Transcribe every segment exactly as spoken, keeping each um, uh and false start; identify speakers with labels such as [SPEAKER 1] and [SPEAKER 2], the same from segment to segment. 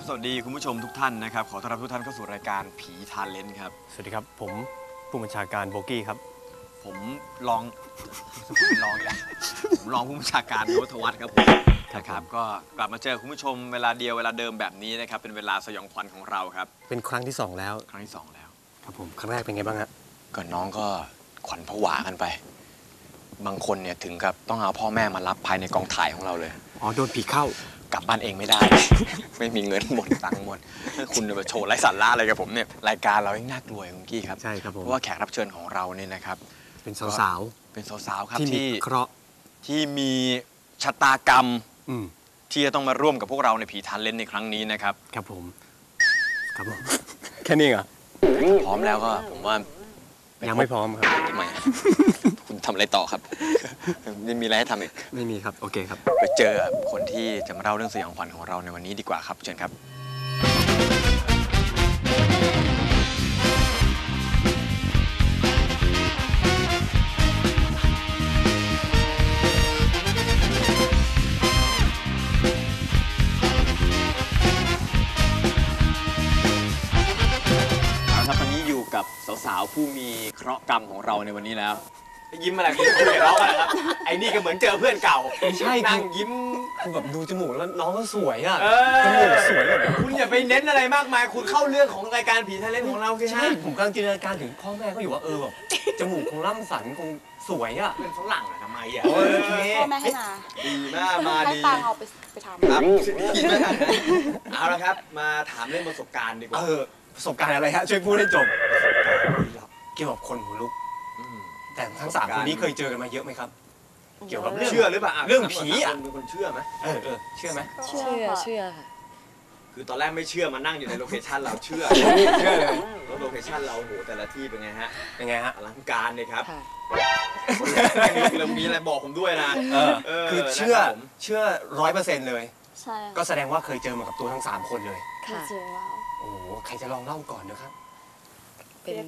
[SPEAKER 1] สวัสดีคุณผู้ชมทุกท่านนะครับขอต้อนรับทุกท่านเข้าสู่รายการผีทาเลนต์ครับ
[SPEAKER 2] สวัสดีครับผมผู้บัญชาการโบกี้ครับ
[SPEAKER 1] ผมรองผมรองอีกแล้วผมรองผู้บัญชาการโนทวัฒน์ครับผมนะครับก็กลับมาเจอคุณผู้ชมเวลาเดียวเวลาเดิมแบบนี้นะครับเป็นเวลาสยองขวัญของเราครับ
[SPEAKER 2] เป็นครั้งที่สองแล้ว
[SPEAKER 1] ครั้งที่สองแล้ว
[SPEAKER 2] ครับผมครั้งแรกเป็นไงบ้างฮะ
[SPEAKER 1] ก่อนน้องก็ขวัญผวากันไปบางคนเนี่ยถึงกับต้องเอาพ่อแม่มารับภายในกองถ่ายของเราเลย
[SPEAKER 2] อ๋อโดนผีเข้าก
[SPEAKER 1] ลับบ้านเองไม่ได้ ไม่มีเงินหมดตังค์หมดคุณมาโชว์ไร้สาระอะไรกับผมเนี่ยรายการเรายิ่งน่ากลัวคุณกี้ครับ
[SPEAKER 2] ใช่ครับผม
[SPEAKER 1] เพราะว่าแขกรับเชิญของเราเนี่ยนะครับ
[SPEAKER 2] เป็นสาว
[SPEAKER 1] ๆเป็นสาวๆครับ
[SPEAKER 2] ที่มีเคราะห์
[SPEAKER 1] ที่มีชะตากรรม
[SPEAKER 2] อืม
[SPEAKER 1] ที่จะต้องมาร่วมกับพวกเราในผีทาเลนต์ในครั้งนี้นะครับ
[SPEAKER 2] ครับผมครับผมแค่นี้เหรอ
[SPEAKER 1] พร้อมแล้วก็ผมว่า
[SPEAKER 2] ยังไม่พร้อมครับ
[SPEAKER 1] ทำไมคุณทำอะไรต่อครับไม่มีอะไรให้ทำอีก
[SPEAKER 2] ไม่มีครับโอเคครับ
[SPEAKER 1] ไปเจอคนที่จะมาเล่าเรื่องสยองขวัญของเราในวันนี้ดีกว่าครับเชิญครับกับสาวๆผู้มีเคราะห์กรรมของเราในวันนี้แล้วยิ้มอะไรคุยกับน้องอะไรครับไอ้นี่ก็เหมือนเจอเพื่อนเก่า
[SPEAKER 2] ไม่ใช่
[SPEAKER 1] นั่งยิ้ม
[SPEAKER 2] คือแบบดูจมูกแล้วน้องก็สวยอ่ะ
[SPEAKER 1] จมูกสวยแบบคุณอย่าไปเน้นอะไรมากมายคุณเข้าเรื่องของรายการผีทาเลนต์ของเราสิ
[SPEAKER 2] ใช่ผมกำลังจินตนาการถึงพ่อแม่ก็อยู่ว่าเออแบบจมูกคงร่ำสันคงสวยอ่ะ
[SPEAKER 1] เป็นฝรั่งอะทำไมอ่ะ
[SPEAKER 3] โอเคพ่อแม่ให้มา
[SPEAKER 1] ดีมากมาดี
[SPEAKER 3] ให้ตังเอาไปไปทำ
[SPEAKER 1] ครับดีมากเอาละครับมาถามเรื่องประสบการณ์ดีกว่า
[SPEAKER 2] เออประสบการณ์อะไรฮะช่วยพูดให้จบเกี่ยวกับคนหูลุกแต่ทั้งสามคนนี้เคยเจอกันมาเยอะไหมครับเกี่ยวกับเรื่อง
[SPEAKER 1] เชื่อหรือเปล่า
[SPEAKER 2] เรื่องผีอ่ะ
[SPEAKER 1] เป็นคนเชื่อไหม
[SPEAKER 2] เออเออเชื่อไหม
[SPEAKER 3] เชื่อเชื่อค่ะ
[SPEAKER 1] คือตอนแรกไม่เชื่อมานั่งอยู่ในโลเคชั่นเราเชื่อ
[SPEAKER 2] เชื่อเลย
[SPEAKER 1] แล้วโลเคชั่นเราโหแต่ละที่เป็นไงฮะ
[SPEAKER 2] เป็นไงฮะ
[SPEAKER 1] อลังการเลยครับเรามีอะไรบอกผมด้วยนะ
[SPEAKER 2] คือเชื่อเชื่อร้อยเปอร์เซ็นต์เลย
[SPEAKER 3] ใช่
[SPEAKER 2] ก็แสดงว่าเคยเจอมากับตัวทั้งสามคนเลย
[SPEAKER 3] เคยเจอแล้ว
[SPEAKER 2] โอ้โหใครจะลองเล่าก่อนนะครับ
[SPEAKER 3] เป็น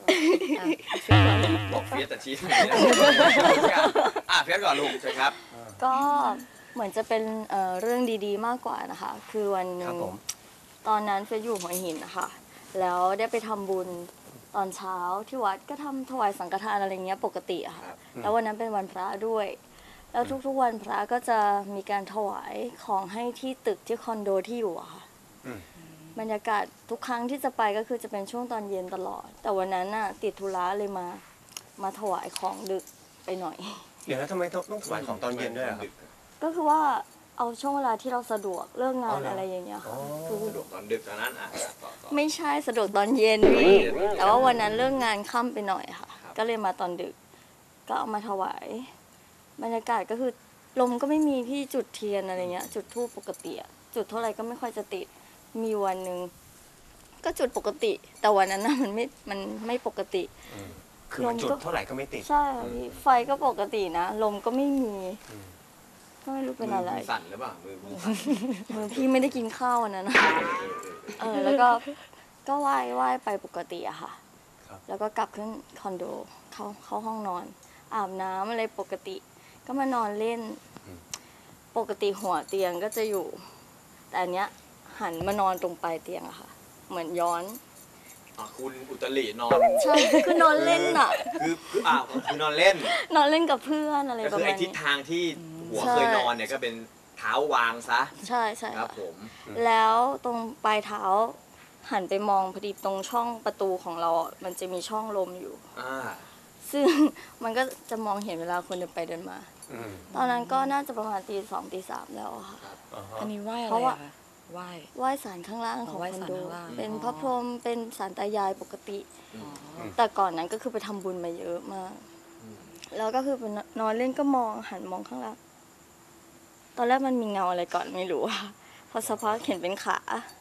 [SPEAKER 1] บอกเฟียสแต่ชี้อ่ะเฟียสก่อนลูกใช่ครับ
[SPEAKER 3] ก็เหมือนจะเป็นเรื่องดีๆมากกว่านะคะคือวันนึงตอนนั้นเฟียสอยู่หัวหินนะคะแล้วได้ไปทำบุญตอนเช้าที่วัดก็ทำถวายสังฆทานอะไรเงี้ยปกติอะค่ะแล้ววันนั้นเป็นวันพระด้วยแล้วทุกๆวันพระก็จะมีการถวายของให้ที่ตึกที่คอนโดที่อยู่อะค่ะบรรยากาศทุกครั้งที่จะไปก็คือจะเป็นช่วงตอนเย็นตลอดแต่วันนั้นน่ะติดธุระเลยมามาถวายของดึกไปหน่อย
[SPEAKER 2] เดี๋ยวนะทำไมต้องถวายของตอนเย็นด้วยครับ
[SPEAKER 3] ก็คือว่าเอาช่วงเวลาที่เราสะดวกเลิกงานอะไรอย่างเงี้ยค่ะ
[SPEAKER 1] คือสะดวกตอนดึกตอนนั้นอ่ะ
[SPEAKER 3] ไม่ใช่สะดวกตอนเย็นพี่แต่ว่าวันนั้นเลิกงานค่ำไปหน่อยค่ะก็เลยมาตอนดึกก็เอามาถวายบรรยากาศก็คือลมก็ไม่มีพี่จุดเทียนอะไรเงี้ยจุดธูปปกติจุดเท่าไรก็ไม่ค่อยจะติดมีวันหนึ่งก็จุดปกติแต่วันนั้นน่ะมันไม่มันไม่ปกติ
[SPEAKER 2] คือมันจุดเท่าไหร่ก็ไม่ติด
[SPEAKER 3] ใช่พี่ไฟก็ปกตินะลมก็ไม่มีก็ไม่รู้เป็นอะไร
[SPEAKER 1] มือสั่นหรือเปล่ามือ
[SPEAKER 3] มือพี่ไม่ได้กินข้าวนะนะเออแล้วก็ก็ไหว้ไหว้ไปปกติอะค่ะแล้วก็กลับขึ้นคอนโดเข้าเข้าห้องนอนอาบน้ำอะไรปกติก็มานอนเล่นปกติหัวเตียงก็จะอยู่แต่อันเนี้ยหันมานอนตรงปลายเตียงอะค่ะเหมือนย้อน
[SPEAKER 1] อ่ะคุณอุตรินอน
[SPEAKER 3] ใช่คือนอนเล่นอะ
[SPEAKER 1] คือคืออ่ะคือนอนเล่น
[SPEAKER 3] นอนเล่นกับเพื่อนอะไรประมาณนี้
[SPEAKER 1] ก็คือไอ้ทิศทางที่หัวเคยนอนเนี่ยก็เป็นเท้าวางซะ
[SPEAKER 3] ใช่ใช่
[SPEAKER 1] ครับผม
[SPEAKER 3] แล้วตรงปลายเท้าหันไปมองพอดีตรงช่องประตูของเราอ่ะมันจะมีช่องลมอยู่
[SPEAKER 1] อ่า
[SPEAKER 3] ซึ่งมันก็จะมองเห็นเวลาคนเดินไปเดินมาตอนนั้นก็น่าจะประมาณตีสองตีสามแล้วค่ะ
[SPEAKER 4] อันนี้ไหว้อะไรคะไหว้
[SPEAKER 3] ไหว้ศาลข้างล่างของคอนโดเป็นพระพรหมเป็นศาลตายายปกติแต่ก่อนนั้นก็คือไปทำบุญมาเยอะมากแล้วก็คือไปนอนเล่นก็มองหันมองข้างล่างตอนแรกมันมีเงาอะไรก่อนไม่รู้อะพอสักพักเห็นเป็นขา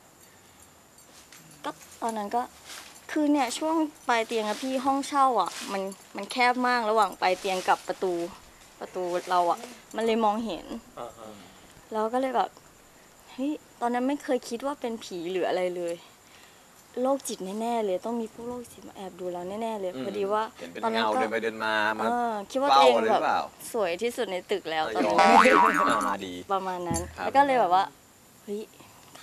[SPEAKER 3] ก็ตอนนั้นก็คือเนี่ยช่วงปลายเตียงอะพี่ห้องเช่าอ่ะมันมันแคบมากระหว่างปลายเตียงกับประตูประตูเราอ่ะมันเลยมองเห็นแล้วก็เลยแบบเฮ้ยตอนนั้นไม่เคยคิดว่าเป็นผีหรืออะไรเลยโรคจิตแน่ๆเลยต้องมีผู้โรคจิตมาแอบดูเราแน่ๆเลยพอดีว่า
[SPEAKER 1] ตอนนั้นก็เดินไปเดินมา
[SPEAKER 3] คิดว่าตัวเองแบบสวยที่สุดในตึกแล้วตอนนั้น
[SPEAKER 1] มาดี
[SPEAKER 3] ประมาณนั้นแล้วก็เลยแบบว่าเฮ้ยใค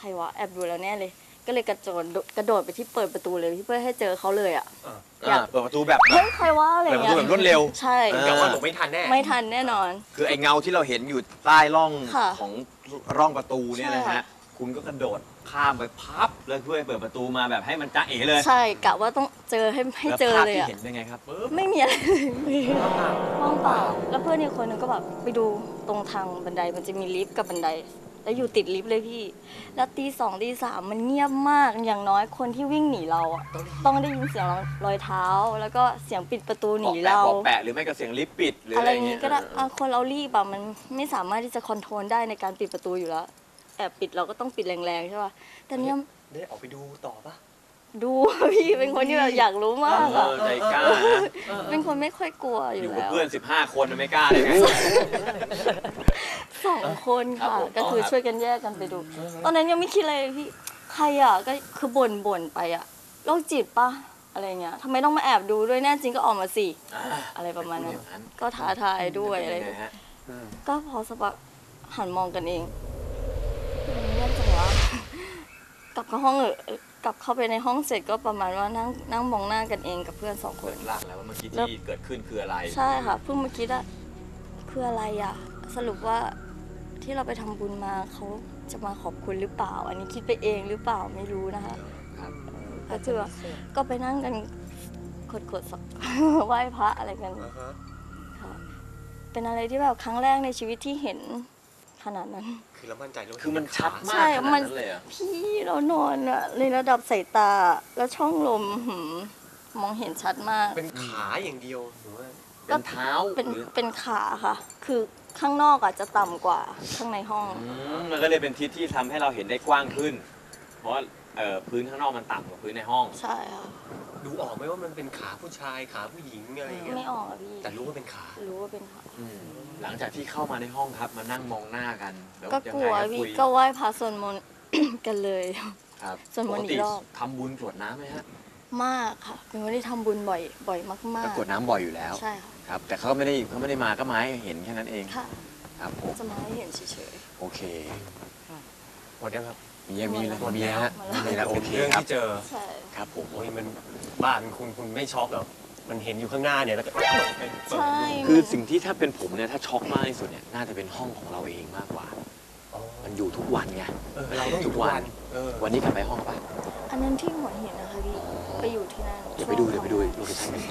[SPEAKER 3] รวะแอบดูแล้วแน่เลย ก็เลยกระโจนกระโดดไปที่เปิดประตูเลยเพื่อให้เจอเขาเลยอ่ะ
[SPEAKER 1] อ่าเปิดประตูแบบ
[SPEAKER 3] เฮ้ยใครวะอะไร
[SPEAKER 1] เปิดประ
[SPEAKER 3] เงี้
[SPEAKER 1] ตู
[SPEAKER 3] ย
[SPEAKER 1] แบบรวดเร็ว
[SPEAKER 3] ใช่
[SPEAKER 1] เออ
[SPEAKER 2] แต่ว่าผมไม่ทันแน่
[SPEAKER 3] ไม่ทันแน่นอน
[SPEAKER 1] คือไอ้เงาที่เราเห็นอยู่ใต้ร่อง
[SPEAKER 3] ค่ะ
[SPEAKER 1] ของร่องประตูเนี่ยนะ
[SPEAKER 3] ใช่
[SPEAKER 1] ฮะ
[SPEAKER 3] ค่ะ
[SPEAKER 1] คุณก็กระโดดข้ามไปพับแล้วเพื่อให้เปิดประตูมาแบบให้มันจ้าเอ๋เลย
[SPEAKER 3] ใช่กะว่าต้องเจอให้ให้
[SPEAKER 1] แล้ว
[SPEAKER 3] เจอ
[SPEAKER 1] ภาพ
[SPEAKER 3] เลย
[SPEAKER 1] ที่
[SPEAKER 3] อ่ะ
[SPEAKER 1] เห็นเป็นไงครับ
[SPEAKER 3] ไม่มีอะไรเลยว่างเปล่าแล้วเพื่อนอีกคนนึงก็แบบไปดูตรงทางบันไดมันจะมีลิฟต์กับบันได แล้วอยู่ติดลิฟต์เลยพี่ แล้วตีสองตีสามมันเงียบมากอย่างน้อยคนที่วิ่งหนีเราอ่ะต้องได้ยินเสียงรอยเท้า แล้วก็เสียงปิดประตูหนีเรา
[SPEAKER 1] บอกแปะหรือไม่ก็เสียงลิฟต์ปิดหรือ
[SPEAKER 3] อะ
[SPEAKER 1] อะไร ไร
[SPEAKER 3] อย่าง
[SPEAKER 1] เงี้
[SPEAKER 3] นี้
[SPEAKER 1] ย
[SPEAKER 3] ก็ได้อ่ะคนเรารีบอะมันไม่สามารถที่จะคอนโทรลได้ในการปิดประตูอยู่แล้ว แอบปิดเราก็ต้องปิดแรงๆใช่ป่ะแต่เนี้ย
[SPEAKER 2] ได้ออกไปดูต่อปะ
[SPEAKER 3] ดู พี่เป็นคนที่แบบอยากรู้มาก
[SPEAKER 1] เอ
[SPEAKER 3] อะ
[SPEAKER 1] อใจกล้านะ
[SPEAKER 3] เป็นคนไม่ค่อยกลัวอ
[SPEAKER 1] อยู่
[SPEAKER 3] ยู่
[SPEAKER 1] กับ
[SPEAKER 3] แล้ว
[SPEAKER 1] เพื่อนสิบห้าคนไม่กล้าเลยไง
[SPEAKER 3] สองคนค่ะ
[SPEAKER 1] ครับผม
[SPEAKER 3] ก็คือช่วยกันแยกกันไปดู ตอนนั้นยังไม่คิดเลยพี่ใครอะก็คือบ่นบ่นๆไปอะโรคจิตปะอะไรเงี้ยทำไมต้องมาแอบดูด้วยแน่จริงก็ออกมาสิ
[SPEAKER 1] อ่า
[SPEAKER 3] อะไรประมาณนั้น
[SPEAKER 1] อย่างนั้น
[SPEAKER 3] ก็ท้าทายด้วยอะไร
[SPEAKER 1] เป็นงงฮะ
[SPEAKER 3] ก็พอสักพักหันมองกันเองเงียบจังวะ กลับเข้าห้องเออกลับเข้าไปในห้องเสร็จก็ประมาณว่านั่งนั่งมองหน้ากันเองกับเพื่อนสองค
[SPEAKER 1] เปิ
[SPEAKER 3] น
[SPEAKER 1] ดร่างแล้วว่าเมื่อกี้
[SPEAKER 3] แล้ว
[SPEAKER 1] ที่เกิดขึ้นคืออะไร
[SPEAKER 3] ใช่ค่ะเพิ่งเมื่อกี้อะคืออะไรอะสรุปว่าที่เราไปทำบุญมาเขาจะมาขอบคุณหรือเปล่า อันนี้คิดไปเองหรือเปล่าไม่รู้นะคะ
[SPEAKER 1] ครับ
[SPEAKER 3] ก็คือว่าก็ไปนั่งกันขดขดๆสัก ไหว้พระอะไรกันค่ะเป็นอะไรที่แบบครั้งแรกในชีวิตที่เห็นขนาดนั้น
[SPEAKER 2] คือเรามั่นใจเลย
[SPEAKER 1] คือมันชัดมา
[SPEAKER 3] ใช่
[SPEAKER 1] กขนาด
[SPEAKER 3] มัน
[SPEAKER 1] นั้นเลยเหรอ่ะ
[SPEAKER 3] พี่เรานอนอะในระดับสายตาแล้วช่องลมหืมมองเห็นชัดมาก
[SPEAKER 2] เป็นขาอย่างเดียวหรือว่า
[SPEAKER 1] เป็นเท้า
[SPEAKER 3] เป็น
[SPEAKER 1] หรือ
[SPEAKER 3] เป็นขาค่ะ คือข้างนอกอะจะต่ำกว่าข้างในห้อง
[SPEAKER 1] อืมมันก็เลยเป็นทิศที่ทำให้เราเห็นได้กว้างขึ้น เพราะว่าเอ่อพื้นข้างนอกมันต่ำกว่าพื้นในห้อง
[SPEAKER 3] ใช่ค่ะ
[SPEAKER 2] ดูออกไหมว่ามันเป็นขาผู้ชายขาผู้หญิงอะไรอย่างเงี้ย
[SPEAKER 3] ไม่ออกอะพี่
[SPEAKER 2] แต่รู้ว่าเป็นขา
[SPEAKER 3] รู้ว่าเป็นขา
[SPEAKER 1] หลังจากที่เข้ามาในห้องครับมานั่งมองหน้ากันแล้ว
[SPEAKER 3] ก็
[SPEAKER 1] ยัง
[SPEAKER 3] ก
[SPEAKER 1] ไง
[SPEAKER 3] ลัว
[SPEAKER 1] ครับ
[SPEAKER 3] พี่
[SPEAKER 1] คุย
[SPEAKER 3] ก็ไหว้พระสวดมนต์ กันเลย
[SPEAKER 1] ครับ
[SPEAKER 3] สวดมนต์อีกรอบ
[SPEAKER 1] ปติทำบุญกรวดน้ำไหมฮะ
[SPEAKER 3] มากค่ะเป็นคนที่ทำบุญบ่อยบ่อยมาก
[SPEAKER 1] ก็กรวดน้ำบ่อยอยู่แล้ว
[SPEAKER 3] ๆ ใช่ค่ะ
[SPEAKER 1] ครับ แต่เขาก็ไม่ได้เขาไม่ได้มาก็มาให้เห็นแค่นั้นเอง
[SPEAKER 3] ค่ะ
[SPEAKER 1] ครับผม
[SPEAKER 3] จะมาให้เห็นเฉย
[SPEAKER 1] โอเค
[SPEAKER 2] หมดยังครับ
[SPEAKER 1] มียังมีอะไร
[SPEAKER 3] หมดแล้ว
[SPEAKER 1] มีนะฮะ
[SPEAKER 3] หมดแล้ว
[SPEAKER 1] มีแล้วโอ
[SPEAKER 2] เป็น
[SPEAKER 1] เค
[SPEAKER 2] เรื่อง
[SPEAKER 1] ครับ
[SPEAKER 2] ที่เจอ
[SPEAKER 3] ๆ ใช่
[SPEAKER 1] ครับผม
[SPEAKER 2] โอ้ยมันบ้านคุณคุณไม่ช็อกเหรอมันเห็นอยู่ข้างหน้าเนี่ยแล้วก็เปิดเป็นเปิด
[SPEAKER 3] ใช่
[SPEAKER 1] คือสิ่งที่ถ้าเป็นผมเนี่ยถ้าช็อกมากที่สุดเนี่ยน่าจะเป็นห้องของเราเองมากกว่า
[SPEAKER 2] อ๋อ
[SPEAKER 1] มันอยู่ทุกวันไง
[SPEAKER 2] เออเราต้องอยู่ทุกวันเออ
[SPEAKER 1] วันนี้กลับไปห้องป่ะ
[SPEAKER 3] อันนั้นที่หัวหินนะคะพี่ไปอยู่ที่นั่น
[SPEAKER 1] เดี๋ยวไปดูเดี๋ยวไปดูโลเคชั่นกัน